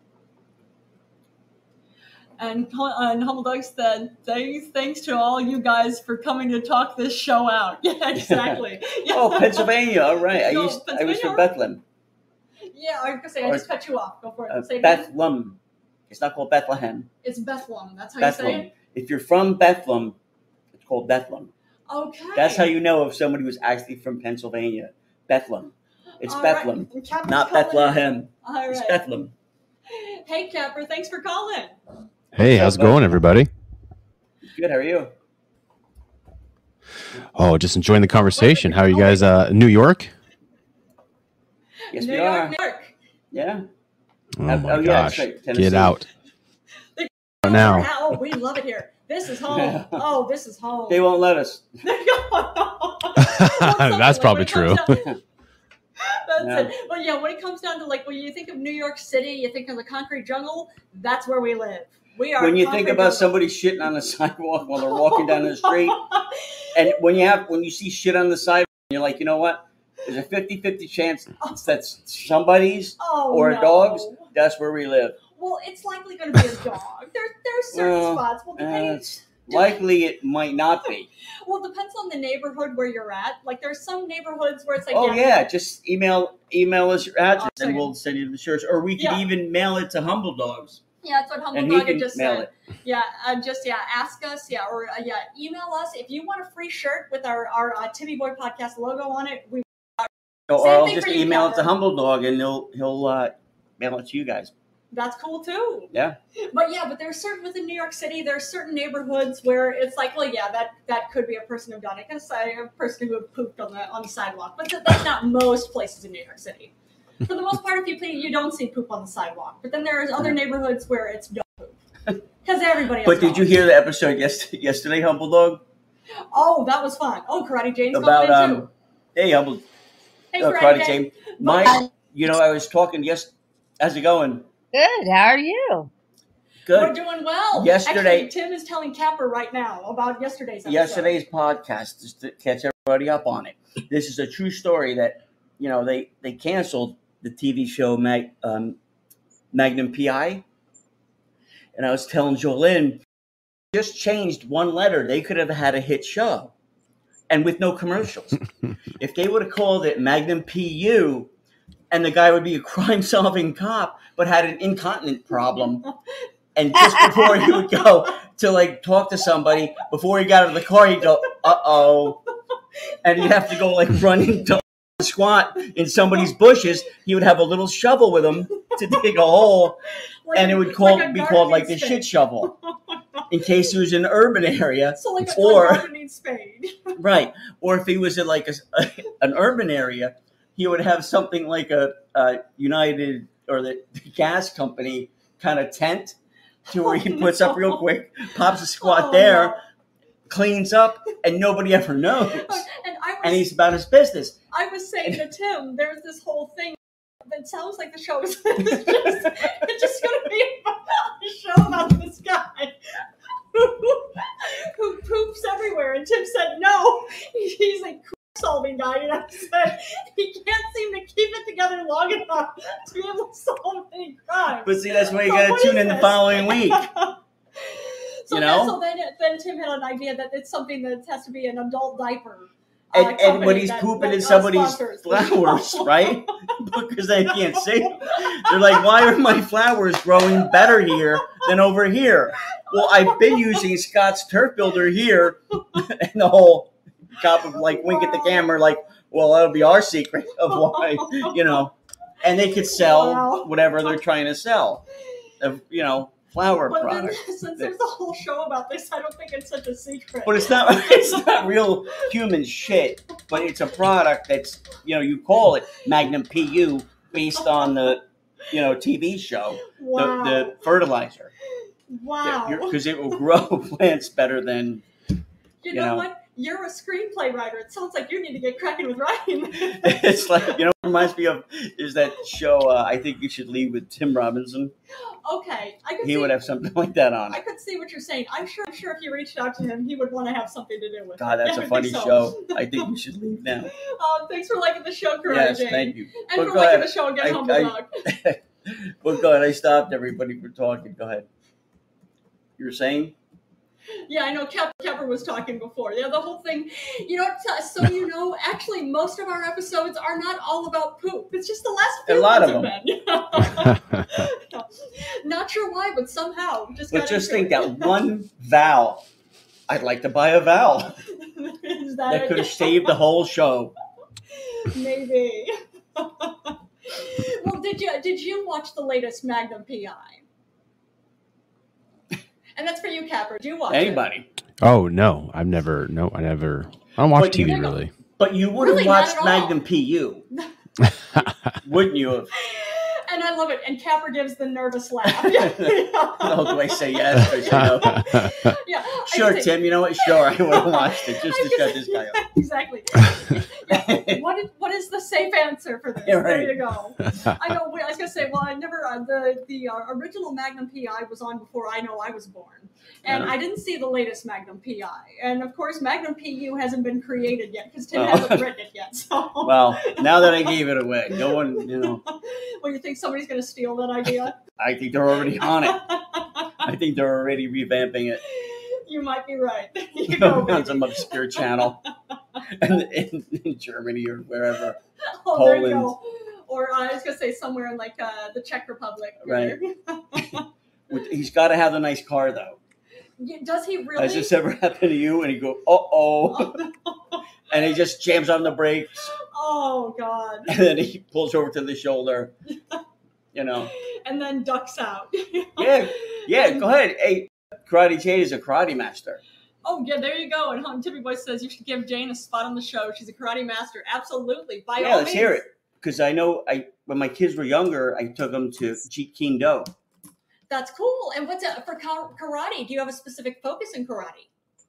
And Humble Dog said, thanks to all you guys for coming to talk this show out. Yeah, exactly. Yeah. Oh, Pennsylvania. All right. I was from Bethlehem. Yeah, I was going to say, I just cut you off. Go for it. Say Bethlehem. It's not called Bethlehem. It's Bethlehem. That's how Bethlehem. You say it? If you're from Bethlehem, it's called Bethlehem. Okay. That's how you know if somebody was actually from Pennsylvania. Bethlehem. It's all Bethlehem, right. Not Bethlehem. All right. It's Bethlehem. Hey, Kapper, thanks for calling. Hey, how's it going, everybody? Good, how are you? Oh, just enjoying the conversation. How are you guys? New York? Yes, we are. New York. Yeah. Oh my gosh! Right. Get out now. Oh, we love it here. This is home. Oh, this is home. They won't let us. That's probably true. That's it. But yeah, when it comes down to when you think of New York City, you think of the concrete jungle. That's where we live. We are. When you think about somebody shitting on the sidewalk while they're walking down the street, and when you see shit on the sidewalk, you're like, you know what? There's a 50-50 chance that's somebody's or a dog's. That's where we live. Well, it's likely going to be a dog. There's certain spots. Well, likely it might not be. Well, it depends on the neighborhood where you're at. There's some neighborhoods where it's just email us your address and we'll send you the shirts. Or we could even mail it to Humble Dogs. Yeah, that's what Humble Dog had just said. Yeah, ask us. Yeah, or email us if you want a free shirt with our Timmyboy podcast logo on it. Or I'll just email it to Humble Dog and he'll mail it to you guys. That's cool too. Yeah. But there's within New York City, there's certain neighborhoods where it's like, well, yeah, that could be a person who done it. A person who pooped on the sidewalk. But that's not most places in New York City. For the most part, you don't see poop on the sidewalk. But then there's other neighborhoods where it's dog poop. Because everybody has But did you hear the episode yesterday, Humble Dog? Oh, that was fun. Oh, Karate Jane's about too. Hey, Humble. Hey, Karate Jane. I was talking how's it going? Good. How are you? Good. We're doing well. Yesterday, actually, Tim is telling Kapper right now about yesterday's episode. Yesterday's podcast, just to catch everybody up on it. This is a true story that, they canceled the TV show Magnum P.I. And I was telling Jolene, just changed one letter. They could have had a hit show. And with no commercials. If they would have called it Magnum P.U., and the guy would be a crime-solving cop, but had an incontinent problem. And just before he would go to talk to somebody, before he got out of the car, he'd go, uh-oh. And he'd have to go running to squat in somebody's bushes. He would have a little shovel with him to dig a hole. And it would be called the shit shovel. In case he was in an urban area. So a gardening spade. Right. Or if he was in an urban area, he would have something like a United or the gas company kind of tent to where he puts up real quick, pops a squat cleans up, and nobody ever knows. And he's about his business. I was saying to Tim, there's this whole thing that sounds like the show is it's just going to be a show about this guy who poops everywhere. And Tim said, no. He's like, solving. fighting guy, and I said he can't seem to keep it together long enough to be able to solve any crime. But see, that's why you got to tune in the following week. So then Tim had an idea that it's something that has to be an adult diaper. And when he's pooping in somebody's flowers, right? Because they can't see. They're like, why are my flowers growing better here than over here? Well, I've been using Scott's turf builder here, and the whole cop would like wink at the camera like, well, that'll be our secret of why, and they could sell whatever they're trying to sell, flower product. Then, since there's a whole show about this, I don't think it's such a secret. But it's not real human shit. But it's a product that's you call it Magnum PU based on the TV show, the fertilizer. Wow. Because it will grow plants better than you know what? You're a screenplay writer. It sounds like you need to get cracking with writing. It's like, what reminds me of is that show, I Think You Should Leave with Tim Robinson. Okay. He would have something like that on it. I could see what you're saying. I'm sure if you reached out to him, he would want to have something to do with it. God, that's a funny show. I think you should leave now. Thanks for liking the show, Karate Yes, Jane. thank you. And for liking the show and getting humble dog. Well, go ahead. I stopped everybody from talking. Go ahead. You were saying? Yeah, I know Kapper was talking before. Yeah, the whole thing, actually most of our episodes are not all about poop. It's just the last few a lot ones of them. Not sure why, but somehow. Just think that one vowel. I'd like to buy a vowel. That could have saved the whole show. Maybe. Well, did you watch the latest Magnum PI? And that's for you, Kapper. Do you watch anybody? Oh, no. I never. I don't watch TV, really. But you would have watched Magnum PU. Wouldn't you have? And I love it. And Kapper gives the nervous laugh. No, do I say yes? Yeah. Sure, Tim. You know what? Sure, I would have watched it just to shut this guy up. Exactly. Yeah. What is the safe answer for this? Yeah, right. There you go. I know. I was gonna say. Well, I never. The original Magnum PI was on before I was born, and I didn't see the latest Magnum PI. And of course, Magnum PU hasn't been created yet because Tim hasn't written it yet. So. Well, now that I gave it away, no one. Well, you think somebody's going to steal that idea? I think they're already on it. I think they're already revamping it. You might be right. You go, on some obscure channel in Germany or wherever. Oh, Poland. There you go. Or I was going to say somewhere in like the Czech Republic. Right. He's got to have a nice car, though. Does he really? Has this ever happened to you? And you go, uh-oh. And he just jams on the brakes. Oh, God. And then he pulls over to the shoulder, And then ducks out. Yeah, go ahead. Hey, Karate Jane is a karate master. Oh, yeah, there you go. And Timmyboy says you should give Jane a spot on the show. She's a karate master. Absolutely. By all means. Let's hear it. Because I know when my kids were younger, I took them to Jeet Kune Do. That's cool. And what's for karate? Do you have a specific focus in karate?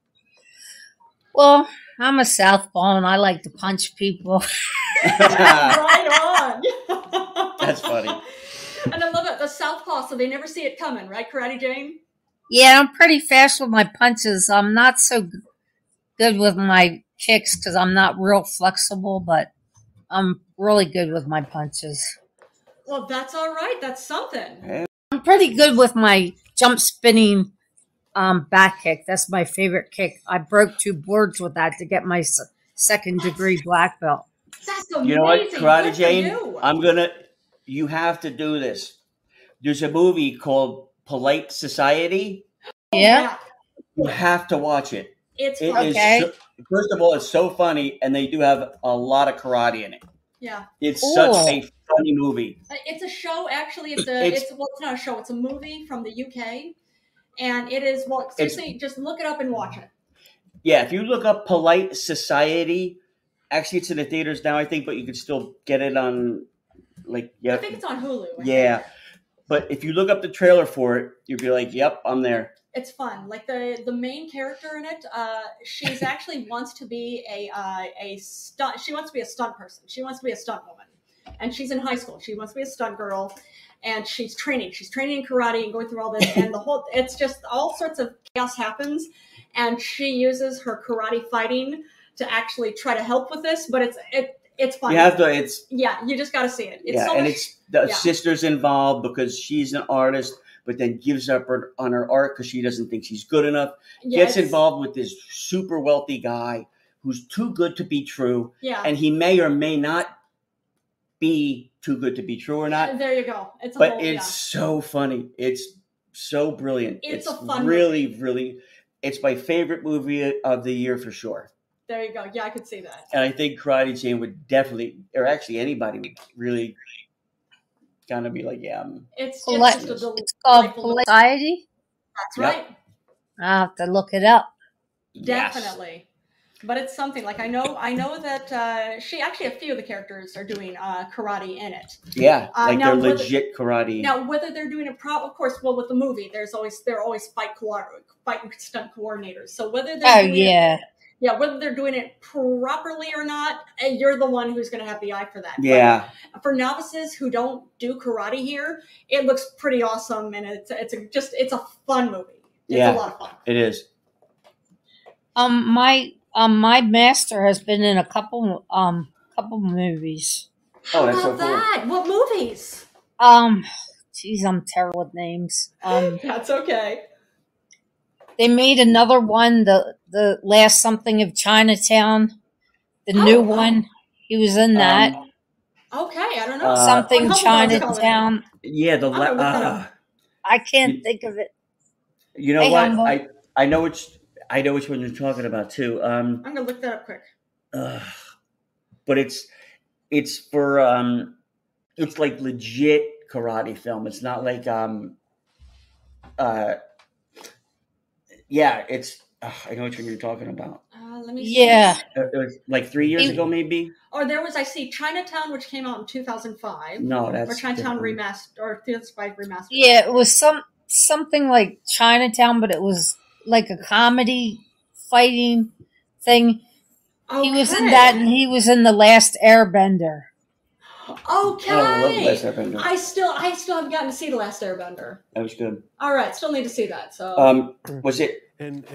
Well, I'm a southpaw and I like to punch people. Right on. That's funny. And I love it. The southpaw, so they never see it coming, right, Karate Jane? Yeah, I'm pretty fast with my punches. I'm not so good with my kicks because I'm not real flexible, but I'm really good with my punches. Well, that's all right. That's something. I'm pretty good with my jump spinning back kick. That's my favorite kick. I broke 2 boards with that to get my second degree black belt. That's amazing. You know what, Karate Jane? You have to do this. There's a movie called Polite Society. Yeah. You have to watch it. It's fun. First of all, it's so funny, and they do have a lot of karate in it. Yeah. It's such a funny movie. It's a show, actually. It's not a show. It's a movie from the UK. And it is, seriously, just look it up and watch it. Yeah, if you look up Polite Society, actually it's in the theaters now, I think, but you can still get it on, I think it's on Hulu. Yeah. But if you look up the trailer for it, you'll be like, yep, I'm there. It's fun. Like the main character in it, she's actually wants to be a stunt. She wants to be a stunt person. She wants to be a stunt woman, and she's in high school. She wants to be a stunt girl, and she's training. She's training in karate and going through all this, and it's just all sorts of chaos happens, and she uses her karate fighting to actually try to help with this, but it's fun. You have to. It's you just got to see it. It's and it's the sister's involved because she's an artist, but then gives up on her art because she doesn't think she's good enough. Gets involved with this super wealthy guy who's too good to be true. Yeah, and he may or may not be too good to be true or not. There you go. It's so funny. It's so brilliant. It's a fun really. It's my favorite movie of the year for sure. There you go. Yeah, I could see that. And I think Karate Jane would definitely, or actually anybody would really kind of be like, It's called Society. That's right. I'll have to look it up. Definitely. Yes. But it's something like I know that she actually a few of the characters are doing karate in it. Yeah, like they're legit karate. Now whether they're doing it of course, well with the movie, they're always fight stunt coordinators. So whether they're whether they're doing it properly or not, you're the one who's going to have the eye for that. Yeah. But for novices who don't do karate here, it looks pretty awesome, and it's a fun movie. It's a lot of fun. It is. My master has been in a couple movies. Oh, that's so cool. That? What movies? Geez, I'm terrible with names. That's okay. They made another one, the last something of Chinatown, the new one. He was in that. Okay, I don't know. Something Chinatown. Yeah, I can't think of it. You know what? I know which one you're talking about too. I'm gonna look that up quick. But it's for it's like legit karate film. It's not like it's I know which one you're talking about. Let me see. Yeah. It was like 3 years ago, maybe. Or I see Chinatown, which came out in 2005. No, that's or Chinatown remastered or 2005 remastered. Yeah, it was something like Chinatown, but it was like a comedy fighting thing. Okay. He was in that, and he was in The Last Airbender. Okay. Oh, I love The Last Airbender. I still haven't gotten to see The Last Airbender. That was good. All right, still need to see that. So was it?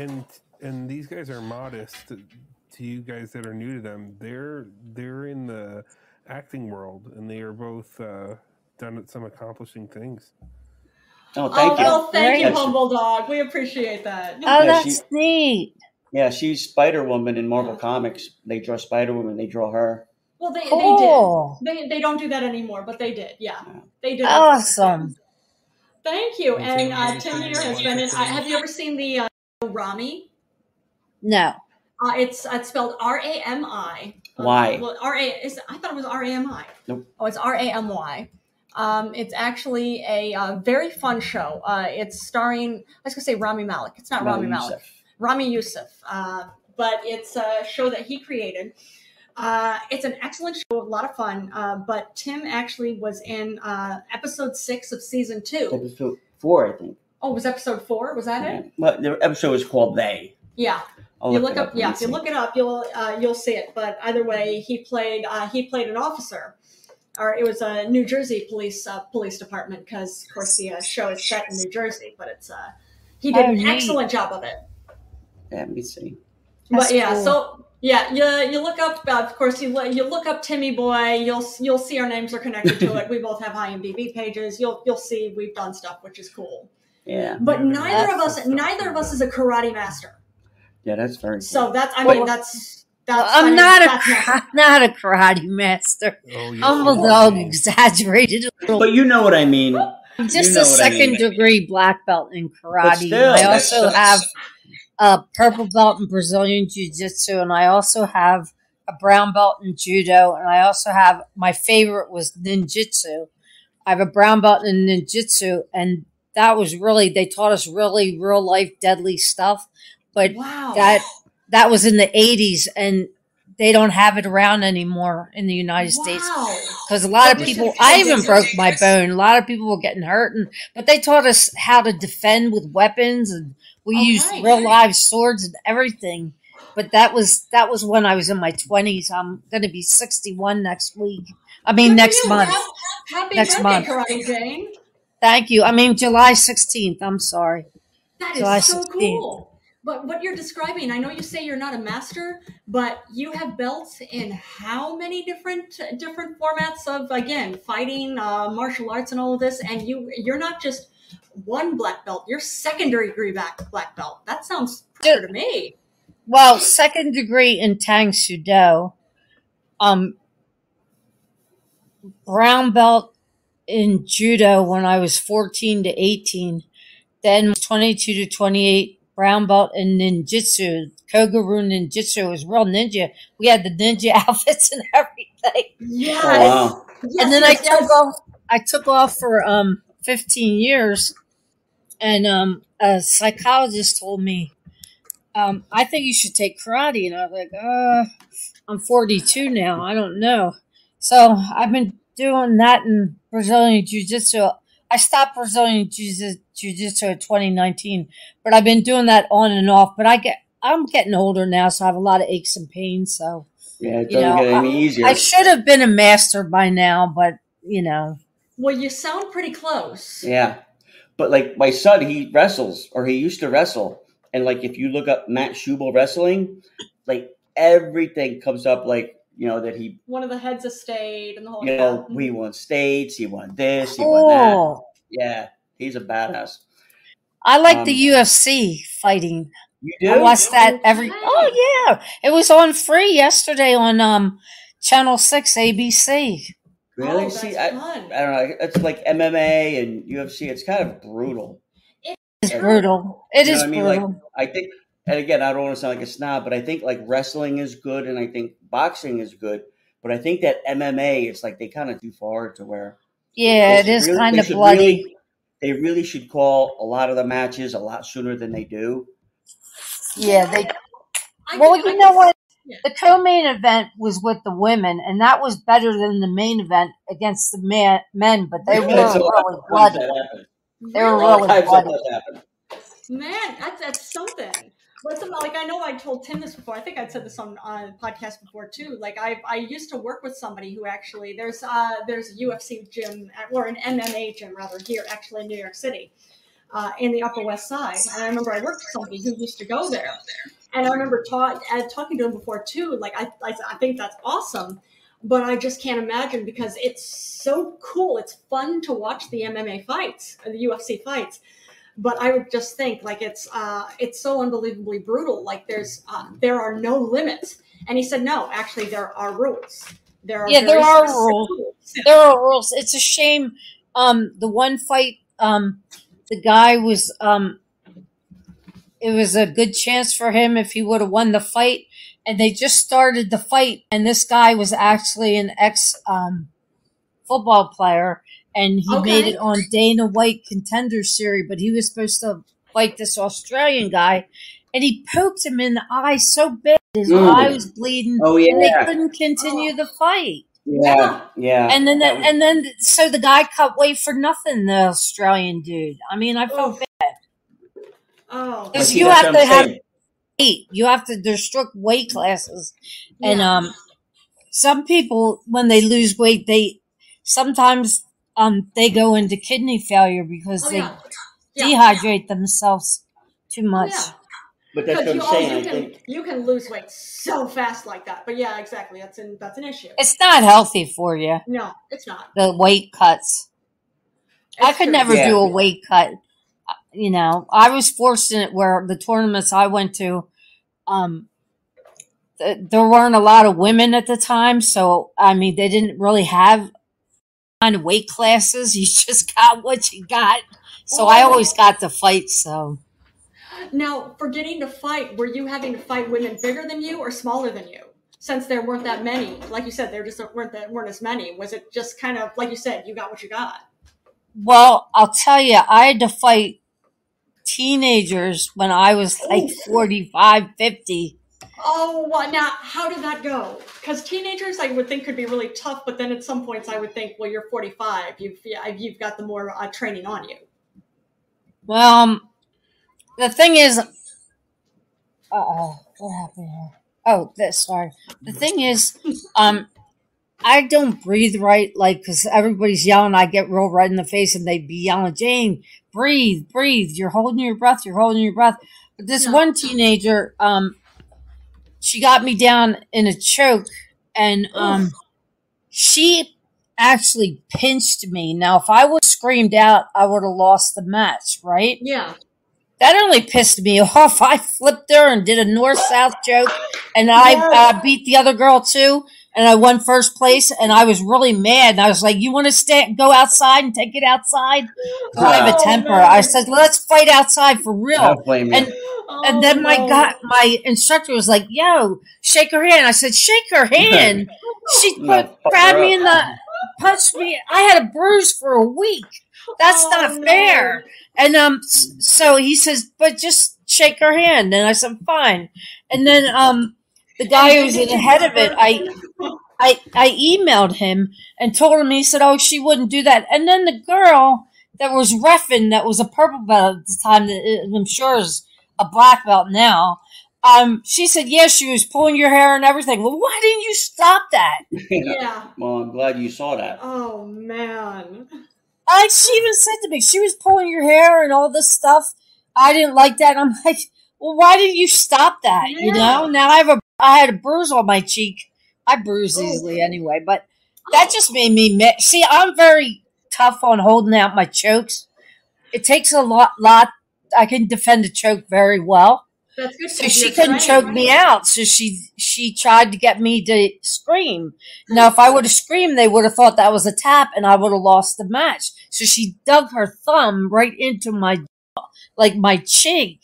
And these guys are modest to you guys that are new to them. They're in the acting world, and they are both done at some accomplishing things. Oh, thank you. Well, thank you, Humble Dog. We appreciate that. Oh, that's neat. Yeah, she's Spider-Woman in Marvel Comics. They draw Spider-Woman. They draw her. Well, they did. They don't do that anymore, but they did. Yeah, they did. Awesome. Thank you. And Tim here has been in. Have you ever seen the Rami? No. It's spelled R-A-M-I. Why? Well, I thought it was R-A-M-I. Nope. Oh, it's R-A-M-Y. It's actually a very fun show. It's starring, I was going to say Rami Malek. It's not Rami Malek. Rami Youssef. But it's a show that he created. It's an excellent show, a lot of fun. But Tim actually was in episode 6 of season 2. Episode 4, I think. Oh, it was episode 4? Was that it? Well, the episode was called They. Yeah. If you look it up, you'll see it. But either way, he played an officer, or it was a New Jersey police department, because of course the show is set in New Jersey. But he did an excellent job of it. Yeah, let me see. But cool. So you look up. Of course, you look up Timmyboy. You'll see our names are connected to it. We both have IMDb pages. You'll see we've done stuff, which is cool. Yeah. But neither of us is a karate master. Yeah, that's very cool. So that's I'm not a karate master. Humble Dog exaggerated a little. But you know what I mean. I'm just a second-degree black belt in karate. Still, I also have a purple belt in Brazilian Jiu-Jitsu, and I also have a brown belt in Judo, and I also have, my favorite was Ninjutsu. I have a brown belt in Ninjutsu, and that was they taught us really real-life deadly stuff. But that was in the 80s, and they don't have it around anymore in the United States. Because a lot of people, I even broke my bone. A lot of people were getting hurt, but they taught us how to defend with weapons, and we used real live swords and everything. But that was when I was in my 20s. I'm going to be 61 next week. Next month. Happy birthday, Karate Jane. Thank you. July 16th. I'm sorry. That is July 16th. Cool. But what you're describing, I know you say you're not a master, but you have belts in how many different formats of, again, fighting, martial arts, and all of this, and you're not just one black belt, you're secondary degree black belt. That sounds better to me. Well, second degree in Tang Soo Do, brown belt in judo when I was 14 to 18, then 22 to 28. Brown belt in ninjutsu, Koguryu ninjutsu. Was real ninja. We had the ninja outfits and everything. Yes. Oh, wow. And then I took off for 15 years, and a psychologist told me, I think you should take karate. And I was like, I'm 42 now. I don't know. So I've been doing that in Brazilian Jiu-Jitsu. I stopped Brazilian Jiu-Jitsu in 2019, but I've been doing that on and off. But I'm getting older now, so I have a lot of aches and pains. So yeah, it doesn't get any easier. I should have been a master by now, but Well, you sound pretty close. Yeah, but like my son, he wrestles, or he used to wrestle, and like if you look up Matt Schubel wrestling, like everything comes up, like. That he... One of the heads of state and the whole... he won states, he won this, he won that. Yeah, he's a badass. I like the UFC fighting. You do? I watch that every... Oh, yeah. It was on free yesterday on Channel 6 ABC. Really? Oh, see, fun. I don't know. It's like MMA and UFC. It's kind of brutal. It's brutal. It is brutal. Like, I think... And again, I don't want to sound like a snob, but I think like wrestling is good, and I think boxing is good. But I think that MMA, it's like they kind of too far to where. Yeah, it is kind of bloody. They really should call a lot of the matches a lot sooner than they do. Yeah, they. Well, you know what? The co-main event was with the women, and that was better than the main event against the men. But they were really bloody. They were really bloody. Man, that's something. Like, I know I told Tim this before. I think I'd said this on a podcast before too. Like I used to work with somebody who actually there's a UFC gym, or an MMA gym rather, here actually in New York City, in the Upper West Side. And I remember I worked with somebody who used to go there, and I remember talking to him before too. Like I think that's awesome, but I just can't imagine, because it's so cool. It's fun to watch the MMA fights, the UFC fights. But I would just think, like, it's so unbelievably brutal. Like there are no limits. And he said, no, actually there are rules. There are rules. There are rules. It's a shame. The one fight, the guy was, it was a good chance for him if he would have won the fight. And they just started the fight, and this guy was actually an ex football player. And he made it on Dana White Contender Series, but he was supposed to fight this Australian guy, and he poked him in the eye so bad his eye was bleeding, and they couldn't continue the fight. Yeah. And then, so the guy cut weight for nothing. The Australian dude. I mean, I felt bad. Oh, because you have to have weight. You have to. There's strict weight classes, and some people, when they lose weight, they sometimes. They go into kidney failure because they dehydrate themselves too much. Yeah. But that's what I'm saying. You can lose weight so fast like that. But yeah, exactly. That's an issue. It's not healthy for you. No, it's not. The weight cuts. I could never do a weight cut. I was forced in it where the tournaments I went to, there weren't a lot of women at the time. So, I mean, they didn't really have kind of weight classes. You just got what you got. So I always got to fight. So now, for getting to fight, were you having to fight women bigger than you or smaller than you? Since there weren't that many, like you said, there just weren't as many. Was it just kind of like you said, you got what you got? Well, I'll tell you, I had to fight teenagers when I was like 45, 50. Oh, well, now, how did that go? Because teenagers, I would think, could be really tough, but then at some points I would think, well, you're 45. You've got the more training on you. Well, the thing is... what happened here? Oh, sorry. The thing is, I don't breathe right, like, because everybody's yelling, I get real red in the face, and they'd be yelling, Jane, breathe, you're holding your breath, this one teenager, she got me down in a choke, and she actually pinched me. Now, if I would have screamed out, I would have lost the match, right? Yeah. That only pissed me off. I flipped her and did a north-south joke, and I beat the other girl too, and I won first place, and I was really mad. And I was like, you want to go outside and take it outside? So I have a temper. Man. I said, let's fight outside for real. I don't blame you. And then my instructor was like, yo, shake her hand. I said, shake her hand. She grabbed me in the, punched me. I had a bruise for a week. That's not fair. And so he says, but just shake her hand. And I said, fine. And then the guy who was in the head of it, I emailed him and told him, he said, oh, she wouldn't do that. And then the girl that was reffing, that was a purple belt at the time, that I'm sure is a black belt now, she said, yes, she was pulling your hair and everything. Well, why didn't you stop that? Yeah. Well, I'm glad you saw that. Oh, man. She even said to me, she was pulling your hair and all this stuff. I didn't like that. I'm like, well, why didn't you stop that? Yeah. You know, now I had a bruise on my cheek. I bruise easily anyway, but that just made me mad. See, I'm very tough on holding out my chokes. It takes a lot. I can defend a choke very well. That's good. So she couldn't choke me out. So she tried to get me to scream. Now, if I would have screamed, they would have thought that was a tap, and I would have lost the match. So she dug her thumb right into my cheek.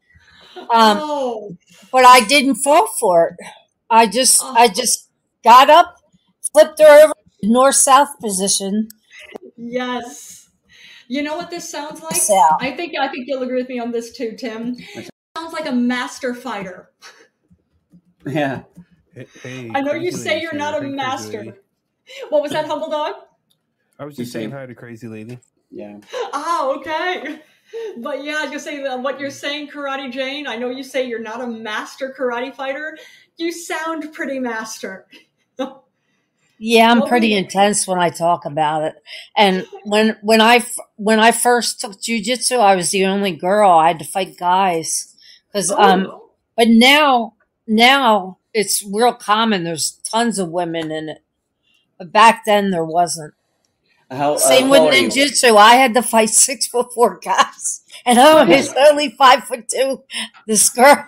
But I didn't fall for it. I just got up, flipped her over to north-south position. Yes. You know what this sounds like? South. I think you'll agree with me on this too, Tim. It sounds like a master fighter. Yeah. Hey, I know you say you're not a master. What was that, Humble Dog? I was just saying hi to Crazy Lady. Yeah. Oh, okay. But yeah, I was gonna say that what you're saying, Karate Jane. I know you say you're not a master karate fighter. You sound pretty master. Yeah, I'm pretty intense when I talk about it. And when I first took jiu-jitsu, I was the only girl. I had to fight guys because but now it's real common. There's tons of women in it, but back then there wasn't. Same with ninjutsu. I had to fight 6'4" guys, and I was only 5'2". This girl.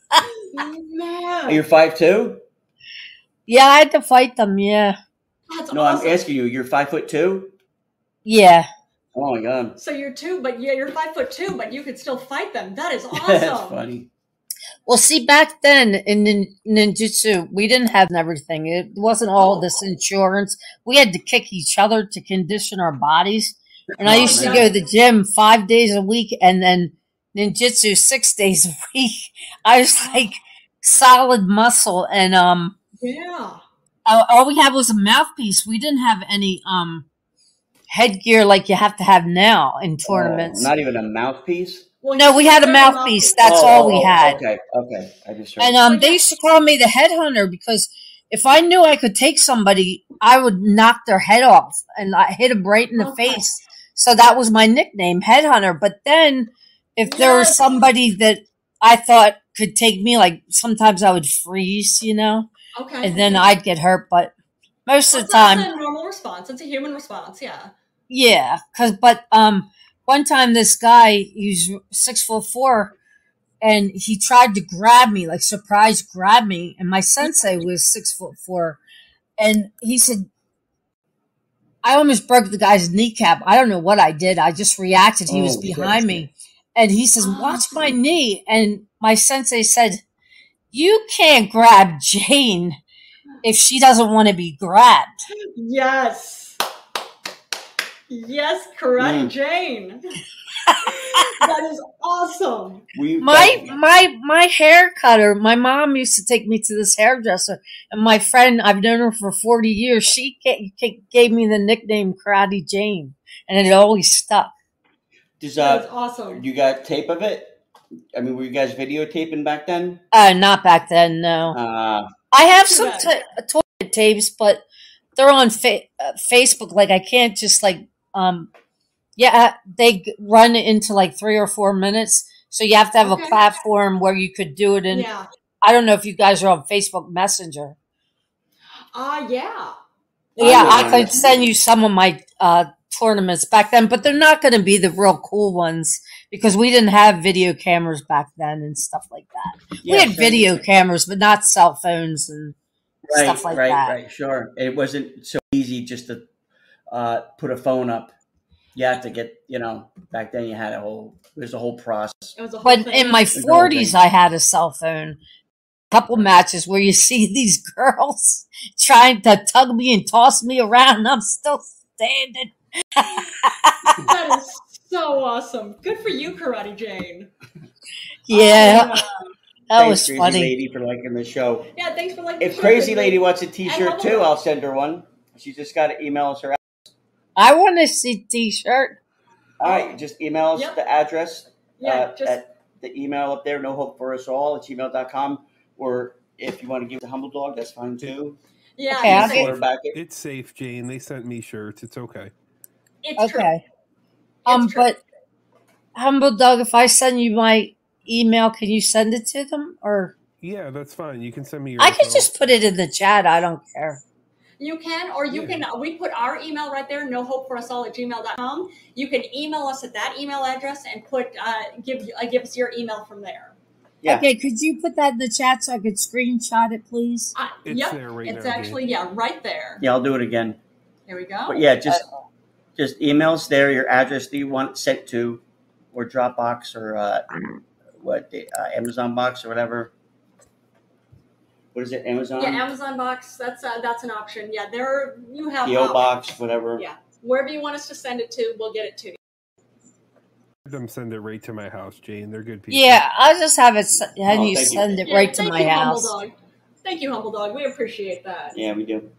You're 5'2"? Yeah, I had to fight them. Yeah. That's awesome. I'm asking you. You're 5'2"? Yeah. Oh my god. So you're 5'2", but you could still fight them. That is awesome. That's funny. Well, see, back then in ninjutsu, we didn't have everything. It wasn't all this insurance. We had to kick each other to condition our bodies. And I used to go to the gym 5 days a week, and then ninjutsu 6 days a week. I was like solid muscle, and yeah. All we had was a mouthpiece. We didn't have any headgear like you have to have now in tournaments. Not even a mouthpiece? Well, no, we had a mouthpiece. That's all we had. Okay. I just heard. And they used to call me the headhunter because if I knew I could take somebody, I would knock their head off and I hit them right in the face. So that was my nickname, headhunter. But then if there was somebody that I thought could take me, like sometimes I would freeze, you know? Okay. And then I'd get hurt, but most of the time. That's a normal response. It's a human response, yeah. Yeah, but one time this guy, he's 6'4", and he tried to grab me, like surprise grab me, and my sensei was 6'4", and he said, I almost broke the guy's kneecap. I don't know what I did. I just reacted. He was behind me, and he says, watch my knee, and my sensei said, you can't grab Jane if she doesn't want to be grabbed. Yes. Yes, Karate Jane. That is awesome. My hair cutter, my mom used to take me to this hairdresser, and my friend, I've known her for 40 years, she gave me the nickname Karate Jane, and it always stuck. That's awesome. You got tape of it? I mean, were you guys videotaping back then? Not back then, no. I have some toilet tapes, but they're on Facebook. Like, I can't just, like, they run into, like, 3 or 4 minutes, So you have to have a platform where you could do it in. Yeah. I don't know if you guys are on Facebook Messenger. Yeah. Yeah, I could send you some of my tournaments back then, but they're not going to be the real cool ones because we didn't have video cameras back then and stuff like that. Yeah, we had video cameras, but not cell phones and stuff like that. Right, sure. It wasn't so easy just to put a phone up. You have to get, back then you had there's a whole process. It was a whole But thing. in my 40s, I had a cell phone. Couple matches where you see these girls trying to tug me and toss me around and I'm still standing. That is so awesome. Good for you, Karate Jane. Yeah. That was Crazy funny. Lady, for liking the show. Yeah, thanks for liking the show. If Crazy Lady wants a t-shirt too, I'll send her one. She just got to email us her address. I want to see t-shirt. All right, just email us the address. Yeah, at the email up there, nohopeforusall@gmail.com. Or if you want to give it to Humble Dog, that's fine too. Yeah, okay, it's safe, Jane. They sent me shirts. It's okay. It's true. It's true. But Humble Dog, if I send you my email, can you send it to them? Or yeah, that's fine. You can send me your I can just put it in the chat. I don't care. You can, or you can, we put our email right there, nohopeforusall@gmail.com. You can email us at that email address and give us your email from there. Yeah. Okay, could you put that in the chat so I could screenshot it, please? It's there right now. It's actually, right there. Yeah, I'll do it again. There we go. But yeah, just email us there your address that you want it sent to, or Dropbox, or Amazon box or whatever. What is it? Amazon? Yeah, Amazon box. That's an option. Yeah, you have PO box, whatever. Yeah, wherever you want us to send it to, we'll get it to you. Them send it right to my house, Jane. They're good people. Yeah, I'll just have it send it right to my house. Humble Dog. Thank you, Humble Dog. We appreciate that. Yeah, we do.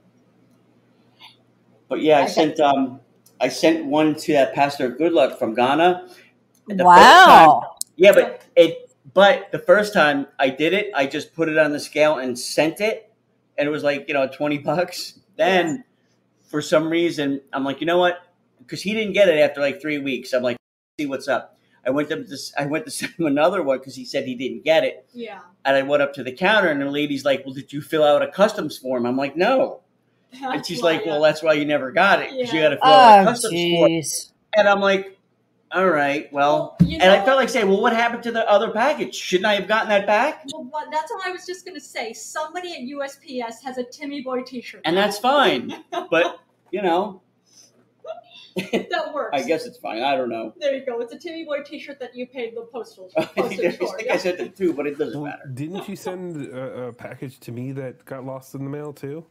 But yeah, I sent one to that Pastor Goodluck from Ghana. Wow. But the first time I did it, I just put it on the scale and sent it, and it was like $20. Then, for some reason, I'm like, you know what? Because he didn't get it after like 3 weeks. I'm like, see what's up. I went to send him another one because he said he didn't get it. Yeah. And I went up to the counter, and the lady's like, "Well, did you fill out a customs form?" I'm like, "No." And she's like, "Well, that's why you never got it, because you got to fill out a customs form." And I'm like, "All right, well," and I felt like saying, "Well, what happened to the other package? Shouldn't I have gotten that back?" Well, that's what I was just going to say. Somebody at USPS has a Timmyboy T-shirt, and that's fine. But that works. I guess it's fine. I don't know. There you go. It's a Timmyboy T-shirt that you paid the postage I for. think I sent it too, but it doesn't matter. Didn't you send a package to me that got lost in the mail too?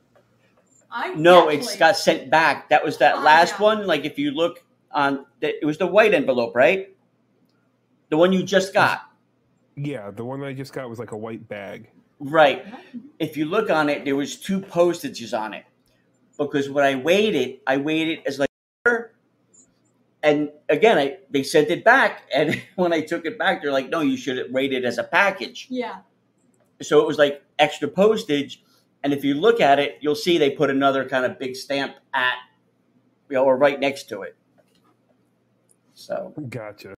No, it's got sent back. That was that last one. Like if you look on, it was the white envelope, right? The one you just got. Yeah, the one I just got was like a white bag. Right. If you look on it, there was 2 postages on it. Because when I weighed it as like, and again, they sent it back. And when I took it back, they're like, no, you should rate it as a package. Yeah. So it was like extra postage. And if you look at it, you'll see they put another kind of big stamp at, or right next to it. So. Gotcha.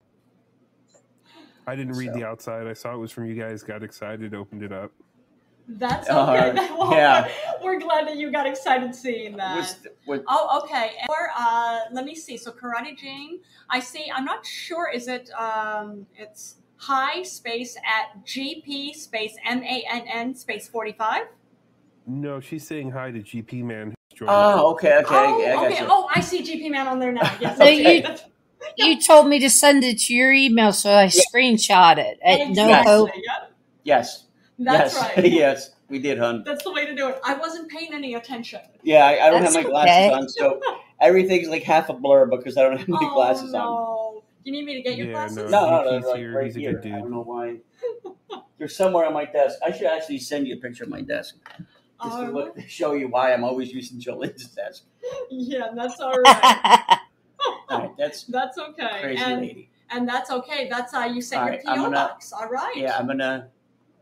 I didn't read the outside. I saw it was from you guys, got excited, opened it up. That's okay. Yeah. We're glad that you got excited seeing that. Okay. Let me see. So Karate Jane, I see. I'm not sure. Is it? It's hi space at GP space MANN space 45. No, she's saying hi to GP Man who's joining. Oh, okay. Oh, I see GP Man on there now. Yes. Okay. You told me to send it to your email, so I screenshot it. At No Hope. Yes. That's right. Yes, we did, hon. That's the way to do it. I wasn't paying any attention. Yeah, I don't have my glasses on, so everything's like half a blur because I don't have my glasses on. You need me to get your glasses? No, like right here. I don't know why. They're somewhere on my desk. I should actually send you a picture of my desk. Just to show you why I'm always using Jolene's desk. Yeah, that's all right. All right, that's okay. Crazy lady. And that's okay. That's how you send your PO box. All right. Yeah, I'm gonna.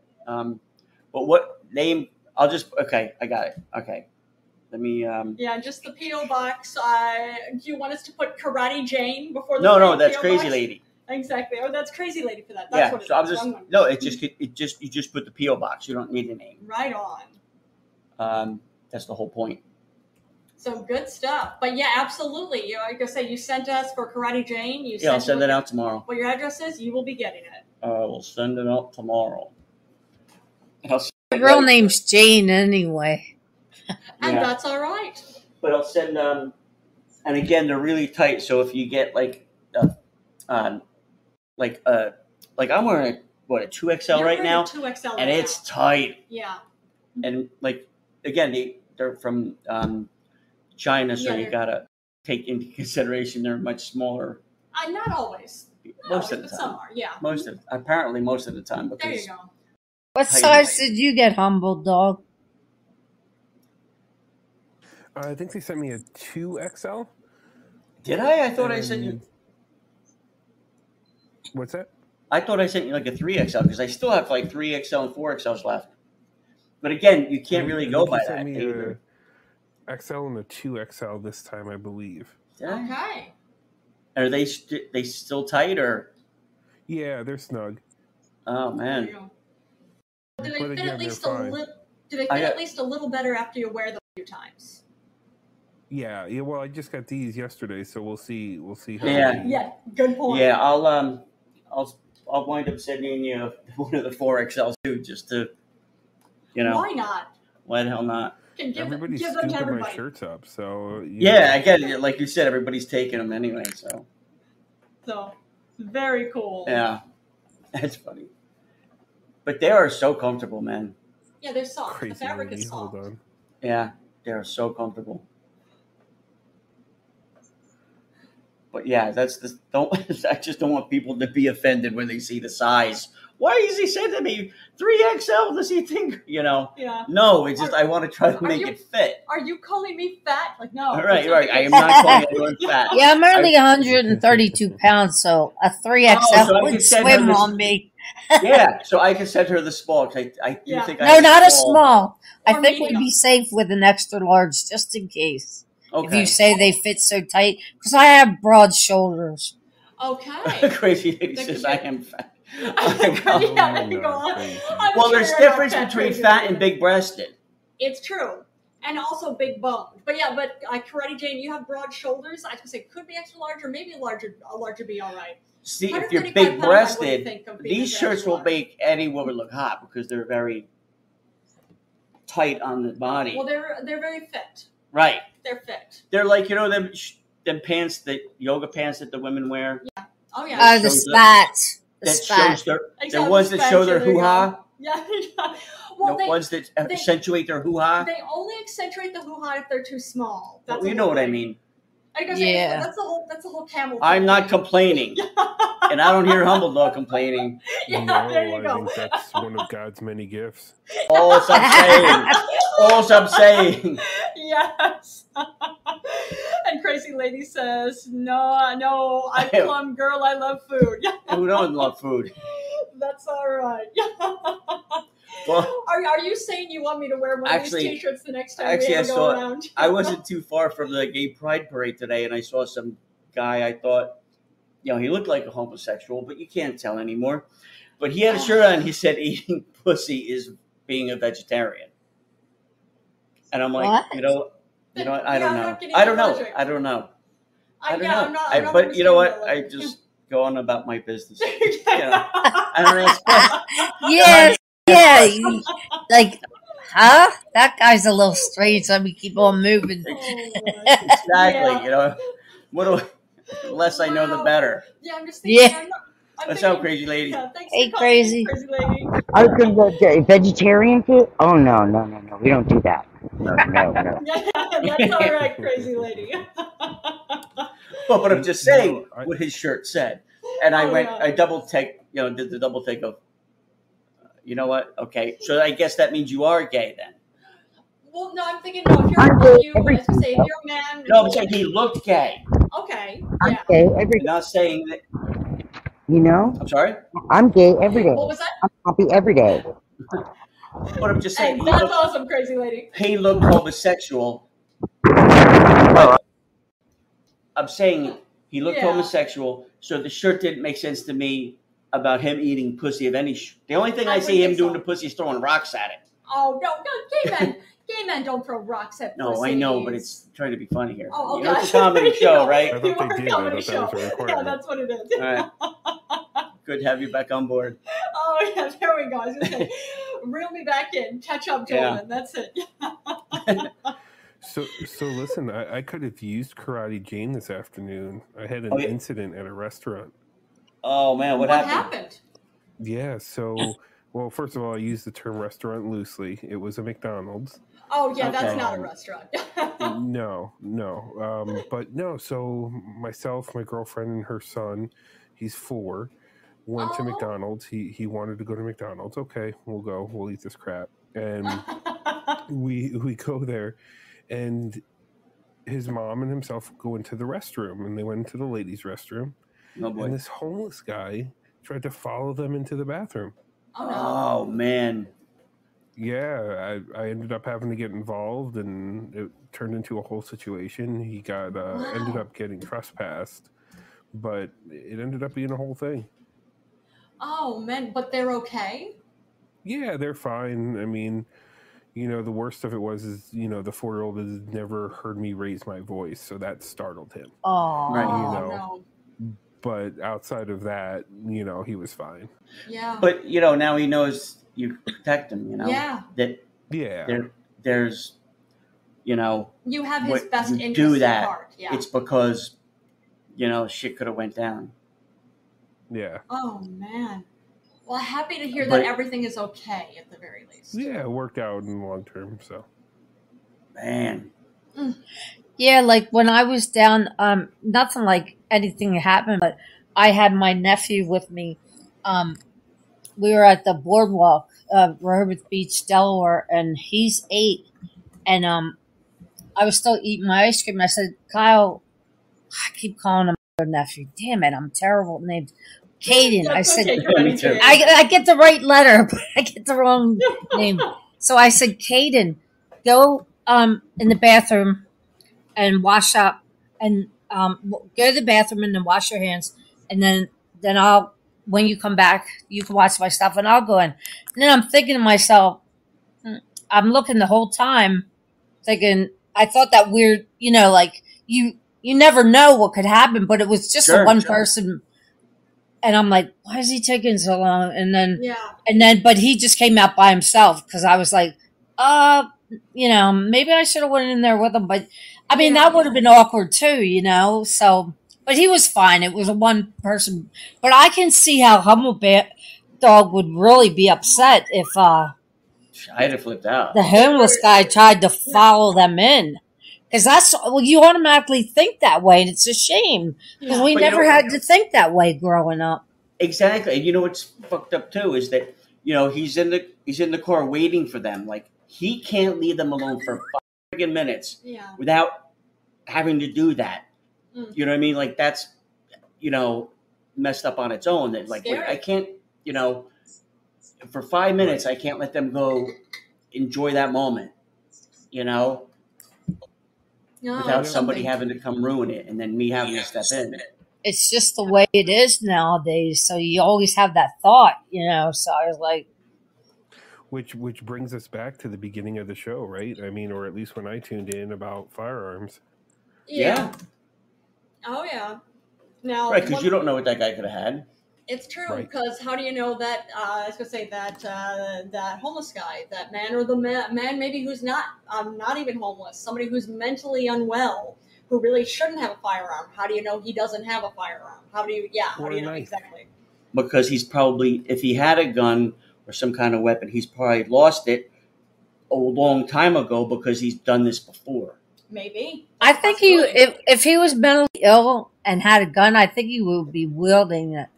But what name? I'll just. Okay, I got it. Okay, let me. Yeah, just the PO box. Do you want us to put Karate Jane before the? No, that's PO Crazy box? Lady. Exactly. Oh, that's crazy lady for that. That's what it so I'm is. just you just put the PO box. You don't need a name. Right on. That's the whole point. So good stuff. But yeah, absolutely. Like I say, you sent us for Karate Jane. I'll send it out tomorrow. What your address is, you will be getting it. We'll send it out tomorrow. The girl name's Jane anyway. And that's all right. But I'll send and again they're really tight. So if you get like I'm wearing a 2XL right now, 2XL and it's tight. Yeah. And like again, they're from China, so you gotta take into consideration they're much smaller. Not always. Most of the time. Some are, yeah. Most of the time. Because there you go. What size did you get, Humble Dog? I think they sent me a 2XL. Did I? I thought I sent you. What's that? I thought I sent you like a 3XL because I still have like 3XL and 4XLs left. But again, you can't really go by that either. XL and a 2XL this time, I believe. Okay. Are they still tight or? Yeah, they're snug. Oh man. Do they fit at least a little? Do they fit at least a little better after you wear them a few times? Yeah. Well, I just got these yesterday, so we'll see. How Yeah. Good point. Yeah, I'll wind up sending you one of the 4XLs too, just to, Why not? Why the hell not? Everybody's scooping my shirts up, so I get it. Like you said, everybody's taking them anyway. So very cool. Yeah, that's funny. But they are so comfortable, man. Yeah, they're soft. Crazy the fabric lady. is soft. Hold on. Yeah, they are so comfortable. But yeah, I just don't want people to be offended when they see the size. Why is he sending me 3XL? Does he think, Yeah. No, it's just I want to try to make it fit. Are you calling me fat? Like, no. Right. I am not calling anyone fat. Yeah, I'm only 132 pounds, so a 3XL would swim on me. Yeah, so I can send her the small. I do think No, not a small. I think we'd be safe with an extra large, just in case. Okay. If you say they fit so tight, because I have broad shoulders. Okay. Crazy lady says I am fat. Well, there's difference between fat and big-breasted. It's true. And also big boned. But yeah, Karate Jane, you have broad shoulders. I was going to say could be extra large or maybe a larger be all right. See, if you're big-breasted, these shirts will make any woman look hot because they're very tight on the body. Well, they're very fit. Right. They're fit. They're like, them pants, the yoga pants that the women wear. Yeah. Oh, yeah. The spats. Shows the ones that show their hoo-ha. Yeah. Well, the ones that accentuate their hoo-ha. They only accentuate the hoo-ha if they're too small. That's you know what I mean. Yeah. That's a whole camel. I'm not complaining. And I don't hear Humble Dog complaining. Yeah, no, there you go. I think that's one of God's many gifts. All I'm saying. Yes. And Crazy Lady says, no, I'm plum girl. I love food. Who doesn't love food? That's all right. Well, are you saying you want me to wear one of these T-shirts the next time we go around? I wasn't too far from the gay pride parade today, and I saw some guy. I thought, he looked like a homosexual, but you can't tell anymore. But he had a shirt on, and he said eating pussy is being a vegetarian. And I'm like, what? I don't know. But you know what? I just go on about my business. I don't ask questions. Yes. Yeah, like, huh? That guy's a little strange, so we keep on moving. Exactly, the less I know, the better. Yeah, I'm just thinking. What's up, Crazy Lady? Hey, Crazy. Lady. I was going to go vegetarian food? Oh, no. We don't do that. No. That's all right, Crazy Lady. But I'm just saying what his shirt said. And I double take, did the double take of, you know what? Okay, so I guess that means you are gay then. Well, no, I'm thinking, if you're a man. No, I'm saying he looked gay. Okay. I'm gay every day. Not saying that. I'm sorry? I'm gay every day. What was that? I'm happy every day. But I'm just saying. That's awesome, Crazy Lady. He looked homosexual. But I'm saying he looked homosexual, So the shirt didn't make sense to me about him eating pussy of any. The only thing I see him doing to pussy is throwing rocks at it. Oh no, gay men don't throw rocks at pussy. No, I know, but it's trying to be funny here. Oh, okay. You know, it's a comedy show, right? I thought they did. I thought that was a requirement. Yeah, that's what it is. All right. Good to have you back on board. Oh yeah, there we go. I was gonna say, reel me back in, catch up, gentlemen. Yeah. That's it. So listen, I could have used Karate Jane this afternoon. I had an incident at a restaurant. Oh man, what happened? Yeah, so well, first of all, I used the term restaurant loosely. It was a McDonald's. Oh yeah, that's not a restaurant. No. But no, so myself, my girlfriend, and her son, he's 4, went to McDonald's. He wanted to go to McDonald's. Okay, we'll go. We'll eat this crap. And we go there, and his mom and himself go into the restroom, and they went into the ladies' restroom. Oh boy. And this homeless guy tried to follow them into the bathroom. Oh man. Yeah, I ended up having to get involved, and it turned into a whole situation. He got ended up getting trespassed, but it ended up being a whole thing. Oh man, but they're okay? Yeah, they're fine. I mean, you know, the worst of it is, you know, the 4-year-old has never heard me raise my voice, so that startled him. Oh, right. You know, no. But outside of that, you know, he was fine. Yeah. But you know, now he knows you protect him. You know. Yeah. There's, you know. You have his best interest do that, at heart. Yeah. It's because, you know, shit could have went down. Yeah. Oh man. Well, happy to hear that everything is okay at the very least. Yeah, it worked out in the long term. So. Man. Yeah, like when I was down, nothing like anything happened, but I had my nephew with me. We were at the boardwalk, Rehoboth Beach, Delaware, and he's 8. And I was still eating my ice cream. And I said, Kyle, I keep calling him my nephew. Damn it, I'm terrible at names. Caden. I said, I get the right letter, but I get the wrong name. So I said, Caden, go in the bathroom and wash up, and go to the bathroom and then wash your hands, and then I'll, when you come back, you can watch my stuff, and I'll go in. And then I'm thinking to myself, I'm looking the whole time, thinking, I thought that weird, you know, like you never know what could happen, but it was just one person. And I'm like, why is he taking so long? And then, but he just came out by himself, because I was like, you know, maybe I should have went in there with him. But I mean, that would have been awkward too, you know. So, but he was fine. It was a one person. But I can see how Humble Dog would really be upset if I'd have flipped out. The homeless guy tried to follow them in. Because you automatically think that way, and it's a shame. Because we never had to think that way growing up. Exactly. And you know what's fucked up too is that, you know, he's in the car waiting for them. Like, he can't leave them alone for 5 friggin' minutes without having to do that. You know what I mean? Like, that's, you know, messed up on its own. That, like, wait, I can't, you know, for 5 minutes, I can't let them go enjoy that moment, you know? Without somebody having to come ruin it, and then me having to step in. It's just the way it is nowadays. So you always have that thought, you know. So I was like, which brings us back to the beginning of the show, right? I mean, or at least when I tuned in about firearms. Yeah. Oh yeah. Now, right, because you don't know what that guy could have had. It's true, because how do you know that, I was going to say that homeless guy, that man, or the man maybe who's not even homeless, somebody who's mentally unwell, who really shouldn't have a firearm. How do you know he doesn't have a firearm? How do you know exactly? Because he's probably, if he had a gun or some kind of weapon, he's probably lost it a long time ago because he's done this before. Maybe. I think if he was mentally ill and had a gun, I think he would be wielding it.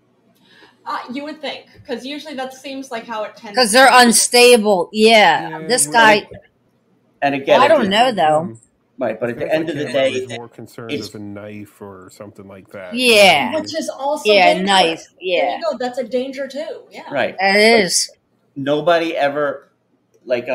You would think, because usually that seems like how it tends. Because they're unstable. Yeah, this guy. And again, I don't know though. Right, but at the end of the day, it's more concerned with a knife or something like that. Yeah, which is also dangerous. Knife. Yeah, there you go. That's a danger too. Yeah, right. It is. Nobody ever, like,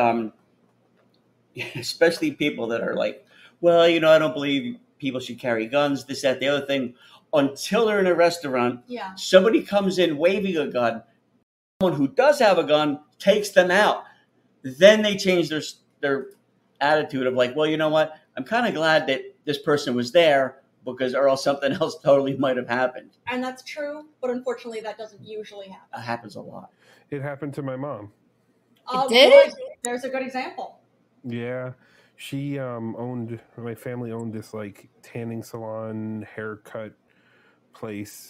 especially people that are like, well, you know, I don't believe people should carry guns. This, that, the other thing. until they're in a restaurant. Yeah. Somebody comes in waving a gun. Someone who does have a gun takes them out. Then they change their attitude of like, well, you know what? I'm kind of glad that this person was there because or else something else totally might have happened. And that's true, but unfortunately that doesn't usually happen. It happens a lot. It happened to my mom. It did? There's a good example. Yeah. She my family owned this like tanning salon, haircut place.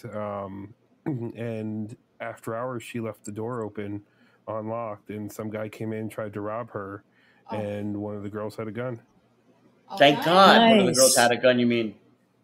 And after hours she left the door open unlocked and some guy came in, tried to rob her, and one of the girls had a gun. Okay. Thank God Nice. one of the girls had a gun, you mean?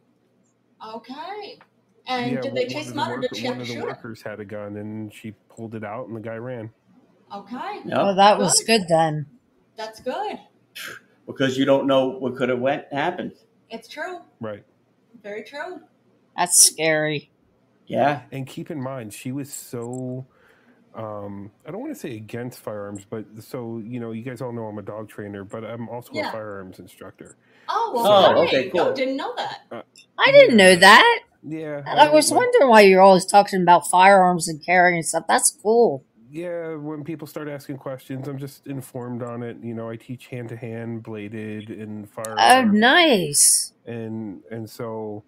Okay. And did they chase him out or did she have to shoot him? One of the workers had a gun and she pulled it out and the guy ran. Okay. Yep. Well, that was good then. That's good. Because you don't know what could have happened. It's true. Right. Very true. That's scary. Yeah. And keep in mind, she was so, I don't want to say against firearms, but so, you guys all know I'm a dog trainer, but I'm also a firearms instructor. Oh, well, okay, cool. Oh, didn't know that. I didn't know that. Yeah. I was wondering why you're always talking about firearms and carrying and stuff. That's cool. Yeah, when people start asking questions, I'm just informed on it. I teach hand-to-hand, bladed, and firearm. Oh, nice. And so,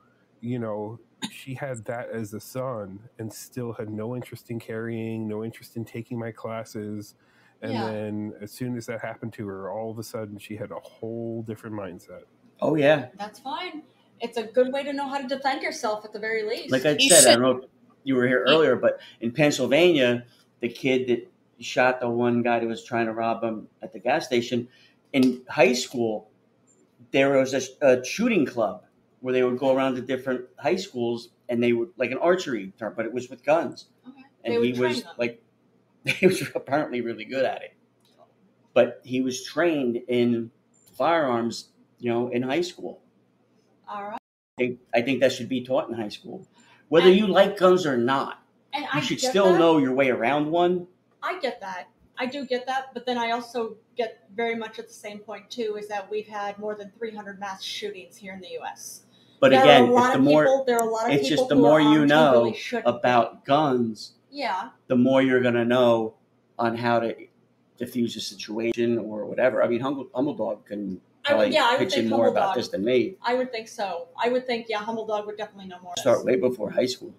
she had that as a son and still had no interest in carrying, no interest in taking my classes. And then as soon as that happened to her, all of a sudden she had a whole different mindset. Oh, yeah. That's fine. It's a good way to know how to defend yourself at the very least. Like I said, I don't know if you were here earlier, but in Pennsylvania, the kid that shot the one guy that was trying to rob him at the gas station, in high school, there was a shooting club where they would go around to different high schools and they would like an archery term, but it was with guns. Okay. And he was like, he was apparently really good at it. But he was trained in firearms, in high school. All right. I think that should be taught in high school. Whether you like guns or not, and you should still know your way around one. I get that. I do get that. But then I also get very much at the same point, too, is that we've had more than 300 mass shootings here in the U.S. But there again, it's just the more you know really about guns, the more you're going to know on how to diffuse a situation or whatever. I mean, Humble Dog can probably pitch in more about this than me. I would think so. I would think, Humble Dog would definitely know more. Start way before high school.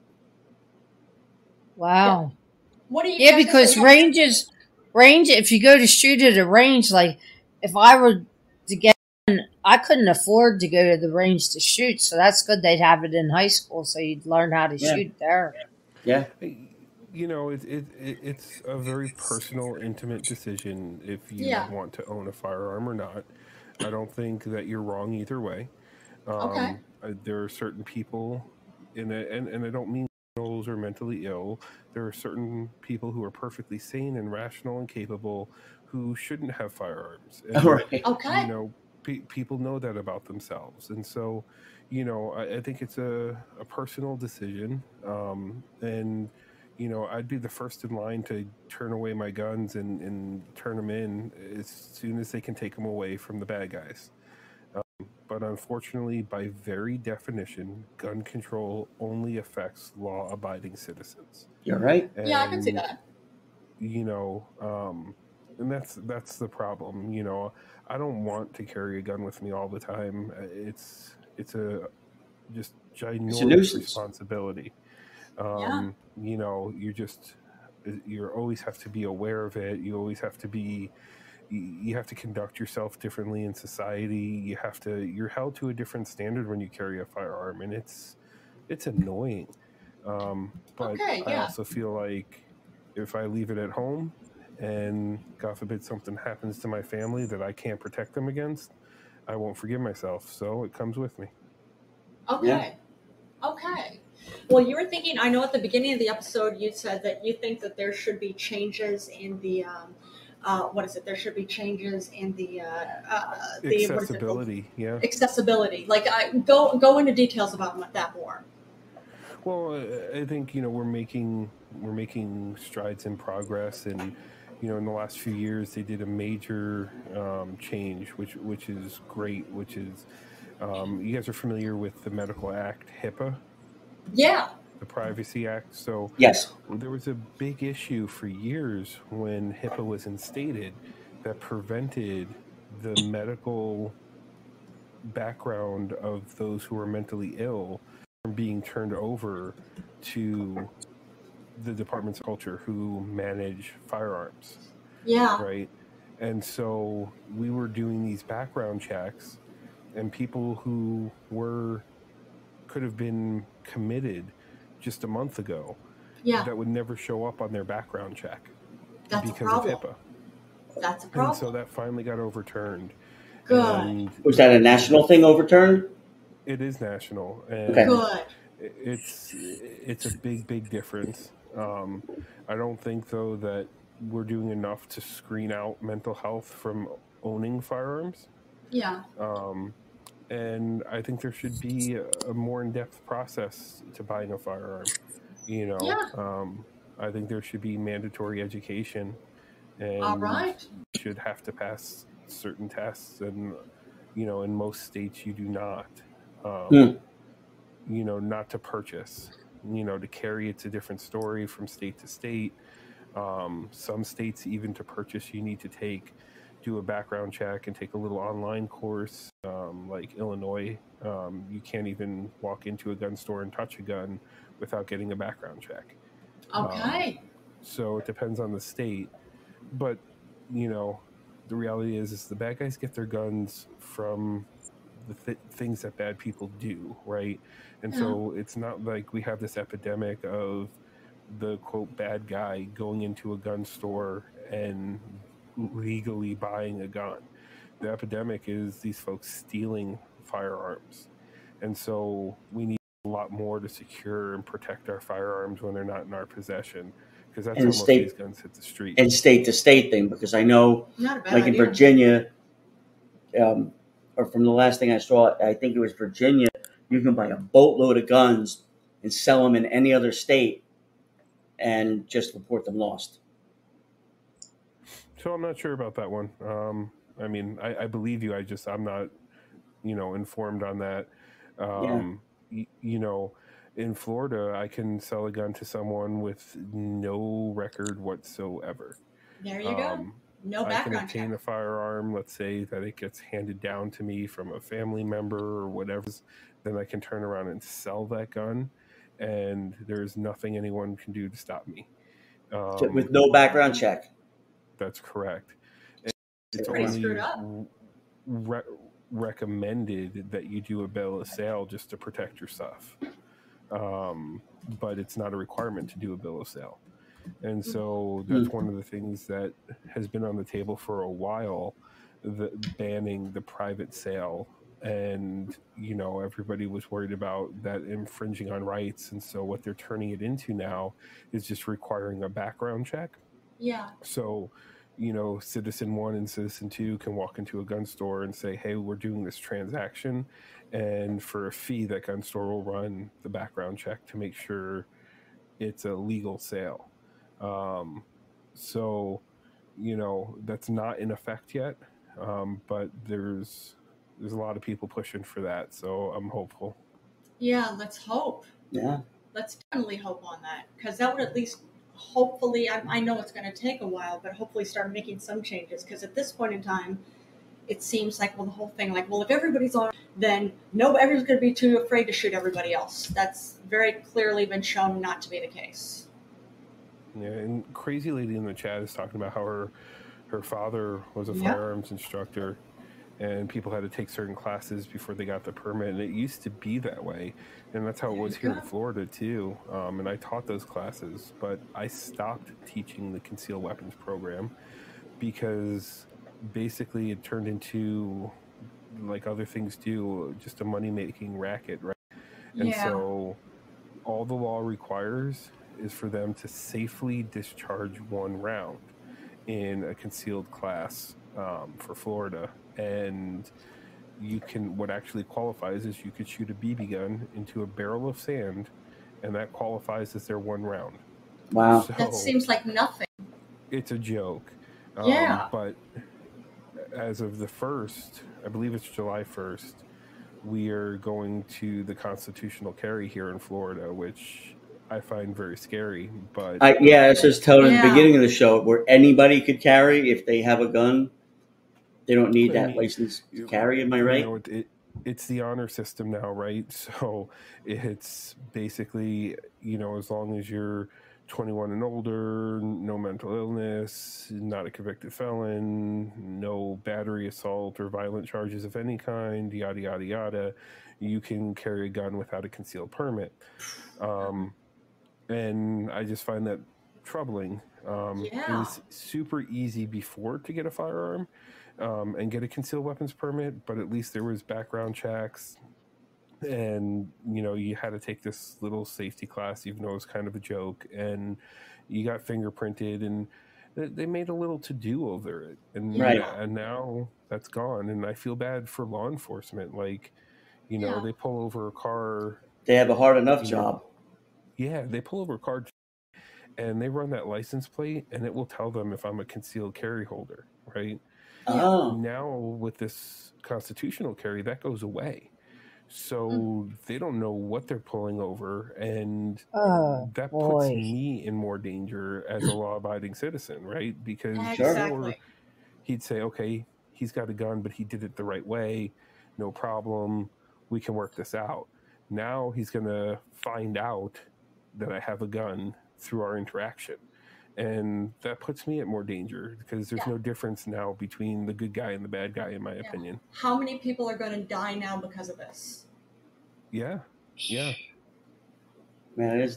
Wow. Yeah. What do you? Yeah, because range. If you go to shoot at a range, like if I were to get, I couldn't afford to go to the range to shoot. So that's good. They'd have it in high school, so you'd learn how to shoot there. Yeah. It's a very personal, intimate decision if you want to own a firearm or not. I don't think that you're wrong either way. Okay. There are certain people and I don't mean or mentally ill. There are certain people who are perfectly sane and rational and capable who shouldn't have firearms. And, right. Okay. People know that about themselves. And so, I think it's a personal decision. And, I'd be the first in line to turn away my guns and turn them in as soon as they can take them away from the bad guys. But unfortunately, by very definition, gun control only affects law-abiding citizens. You're right. And, I can see that. And that's the problem. I don't want to carry a gun with me all the time. It's a just ginormous responsibility. You always have to be aware of it. You always have to be. You have to conduct yourself differently in society. You're held to a different standard when you carry a firearm, and it's annoying. But I also feel like if I leave it at home and God forbid something happens to my family that I can't protect them against, I won't forgive myself. So it comes with me. Okay. Yeah. Okay. Well, you were thinking, I know at the beginning of the episode you said that you think that there should be changes in the there should be changes in the accessibility. Yeah. Accessibility. Like, go into details about that more. Well, I think we're making strides in progress, and in the last few years they did a major change, which is great. Which is you guys are familiar with the Medical Act HIPAA? Yeah. The Privacy Act. So yes, there was a big issue for years when HIPAA was instated that prevented the medical background of those who were mentally ill from being turned over to the departments of culture who manage firearms. Yeah. Right. And so we were doing these background checks, and people who could have been committed just a month ago that would never show up on their background check because of HIPAA. That's a problem. And so that finally got overturned. Good. And was that a national thing overturned? It is national. And okay. Good. It's a big difference. I don't think, though, that we're doing enough to screen out mental health from owning firearms. Yeah. And I think there should be a more in-depth process to buying a firearm. You know, Yeah. I think there should be mandatory education, and All right. should have to pass certain tests. And you know, in most states, you do not. You know, not to purchase. You know, to carry, it's a different story from state to state. Some states, even to purchase, you need to do a background check and take a little online course. Like Illinois, you can't even walk into a gun store and touch a gun without getting a background check. Okay. So it depends on the state. But, you know, the reality is the bad guys get their guns from the things that bad people do, right? And so it's not like we have this epidemic of the quote bad guy going into a gun store and legally buying a gun. The epidemic is these folks stealing firearms. And so we need a lot more to secure and protect our firearms when they're not in our possession, because that's how most of these guns hit the street. And state to state thing, because I know, like in Virginia, or from the last thing I saw, I think it was Virginia, you can buy a boatload of guns and sell them in any other state and just report them lost. So I'm not sure about that one. I mean, I believe you. I'm not, you know, informed on that. You know, in Florida, I can sell a gun to someone with no record whatsoever. There you go. No background I can obtain a firearm. Let's say that it gets handed down to me from a family member or whatever. Then I can turn around and sell that gun, and there's nothing anyone can do to stop me. With no background check. That's correct. It's pretty screwed up. Recommended that you do a bill of sale just to protect your stuff. But it's not a requirement to do a bill of sale. And so that's one of the things that has been on the table for a while, banning the private sale. And, you know, everybody was worried about that infringing on rights. And so what they're turning it into now is just requiring a background check. Yeah. So, you know, Citizen 1 and Citizen 2 can walk into a gun store and say, hey, we're doing this transaction. And for a fee, that gun store will run the background check to make sure it's a legal sale. So, you know, that's not in effect yet. But there's a lot of people pushing for that. So I'm hopeful. Yeah, let's hope. Yeah. Let's definitely hope on that, because that would at least hopefully, I know it's going to take a while, but hopefully start making some changes. Because at this point in time, it seems like, well, the whole thing, like, well, if everybody's on, then everyone's going to be too afraid to shoot everybody else. That's very clearly been shown not to be the case. Yeah, and Crazy Lady in the chat is talking about how her father was a firearms instructor, and people had to take certain classes before they got the permit. And it used to be that way, and that's how it was here in Florida too. And I taught those classes, but I stopped teaching the concealed weapons program because basically it turned into, like other things do, just a money-making racket, right? And so all the law requires is for them to safely discharge one round in a concealed class for Florida. And what actually qualifies is you could shoot a BB gun into a barrel of sand, and that qualifies as their one round. Wow. So, that seems like nothing. It's a joke. But as of the 1st, I believe it's July 1st, we are going to the constitutional carry here in Florida, which I find very scary. But yeah, I just told in the beginning of the show where anybody could carry if they have a gun. They don't need that license to carry. Am I right? It's the honor system now, right? So it's basically, as long as you're 21 and older, no mental illness, not a convicted felon, no battery, assault, or violent charges of any kind, yada, yada, yada, you can carry a gun without a concealed permit. And I just find that troubling. It was super easy before to get a firearm and get a concealed weapons permit, but at least there was background checks. And, you had to take this little safety class, even though it was kind of a joke. And you got fingerprinted, and they made a little to-do over it. And, and now that's gone. And I feel bad for law enforcement. Like, they pull over a car. They have a hard enough job. Yeah, they pull over a car and they run that license plate, and it will tell them if I'm a concealed carry holder, right? Oh. Now with this constitutional carry, that goes away. So they don't know what they're pulling over, and that puts me in more danger as a law-abiding citizen, right? Because before he'd say, okay, he's got a gun, but he did it the right way, no problem, we can work this out. Now he's going to find out that I have a gun through our interaction. And that puts me at more danger because there's no difference now between the good guy and the bad guy, in my opinion. How many people are going to die now because of this? Yeah. Man, it is.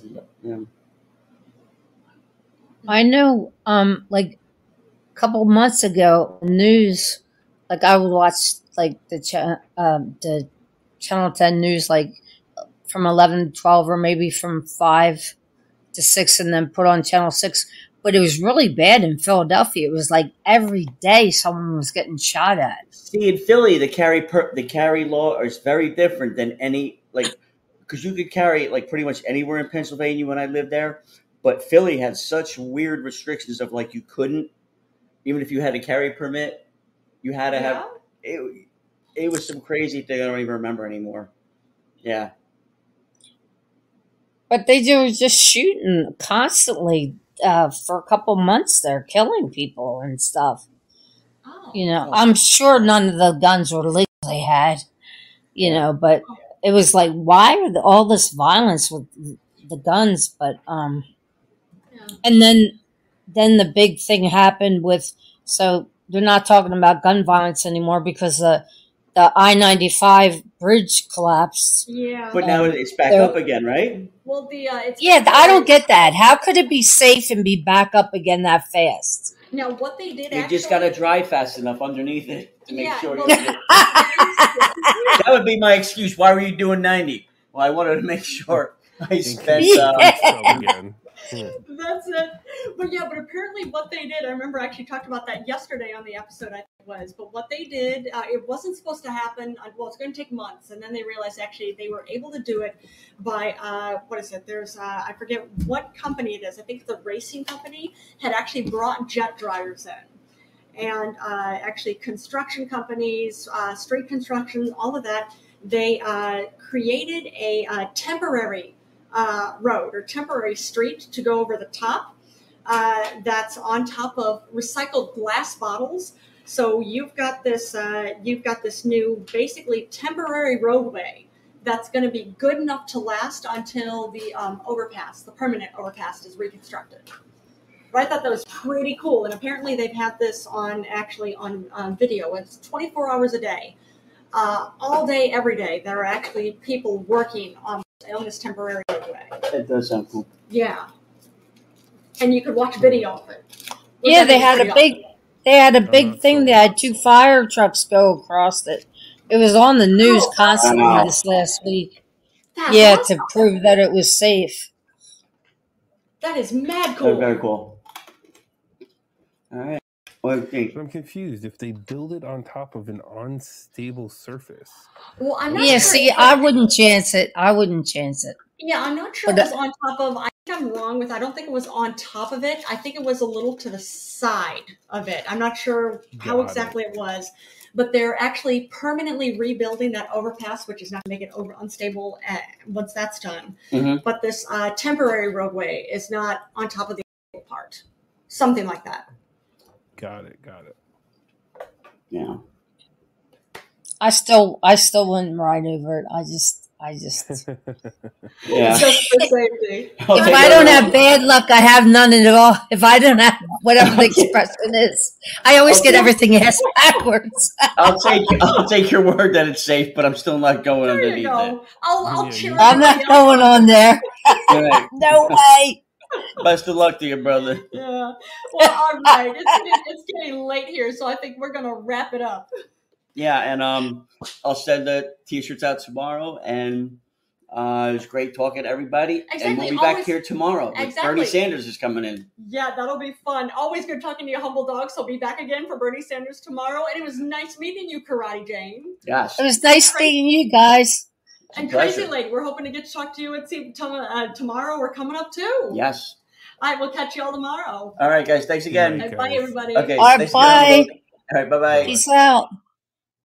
I know, like a couple months ago, news, like I would watch like the Channel 10 news, like from 11 to 12, or maybe from 5 to 6, and then put on Channel 6. But it was really bad in Philadelphia. It was like every day someone was getting shot at. See, in Philly, the carry law is very different than any, because you could carry pretty much anywhere in Pennsylvania when I lived there. But Philly had such weird restrictions of you couldn't, even if you had a carry permit, you had to have it. It was some crazy thing I don't even remember anymore. Yeah. But they were just shooting constantly for a couple months there, killing people and stuff. Oh. I'm sure none of the guns were legal they had, but it was like, why are all this violence with the guns? But, and then the big thing happened so they're not talking about gun violence anymore because the I-95 bridge collapsed. Yeah. But now it's back up again, right? Well, I don't get that. How could it be safe and be back up again that fast? Now, what they did, you just got to drive fast enough underneath it to make sure. Well, that would be my excuse. Why were you doing 90? Well, I wanted to make sure I spent. That's it. But apparently what they did, I remember I actually talked about that yesterday on the episode, I think it was. But what they did, it wasn't supposed to happen. Well, it's going to take months. And then they realized actually they were able to do it by, what is it? There's, I forget what company it is. I think the racing company had actually brought jet dryers in. And actually construction companies, street construction, all of that, they created a temporary road or temporary street to go over the top that's on top of recycled glass bottles. So you've got this new basically temporary roadway that's going to be good enough to last until the the permanent overpass is reconstructed. But I thought that was pretty cool, and apparently they've had this on video. It's 24 hours a day, all day, every day. There are actually people working on this temporary roadway. It does sound cool. Yeah, and you could watch video of it. They had a big thing. They had 2 fire trucks go across it. It was on the news constantly this last week. That's awesome. To prove that it was safe. That is mad cool. Very cool. All right. But I'm confused. If they build it on top of an unstable surface. Well, I'm not sure. Yeah, see, I wouldn't chance it. Yeah, I'm not sure it was on top of I'm wrong with. I don't think it was on top of it. I think it was a little to the side of it. I'm not sure how exactly it was, but they're actually permanently rebuilding that overpass, which is not going to make it over unstable once that's done. Mm-hmm. But this temporary roadway is not on top of the part, something like that. Got it. Yeah. I still wouldn't ride over it. I just. Yeah. Just for safety. If I don't have bad luck, I have none at all. If I don't have whatever the expression is, I always get everything ass backwards. I'll take your word that it's safe, but I'm still not going underneath it. I'll cheer. I'm not going on there. Right. No way. Best of luck to you, brother. Yeah. Well, all right. It's getting late here, so I think we're gonna wrap it up. Yeah, and I'll send the T-shirts out tomorrow, and it was great talking to everybody. Exactly. And we'll be back here tomorrow. Exactly. Bernie Sanders is coming in. Yeah, that'll be fun. Always good talking to you, humble dog. So I'll be back again for Bernie Sanders tomorrow. And it was nice meeting you, Karate Jane. Yes. It was nice meeting you guys. And Crazy Lady, we're hoping to get to talk to you and see tomorrow. We're coming up too. Yes. All right, we'll catch you all tomorrow. All right, guys. Thanks again. Bye, everybody. Okay. All right, bye. All right, bye-bye. Peace out.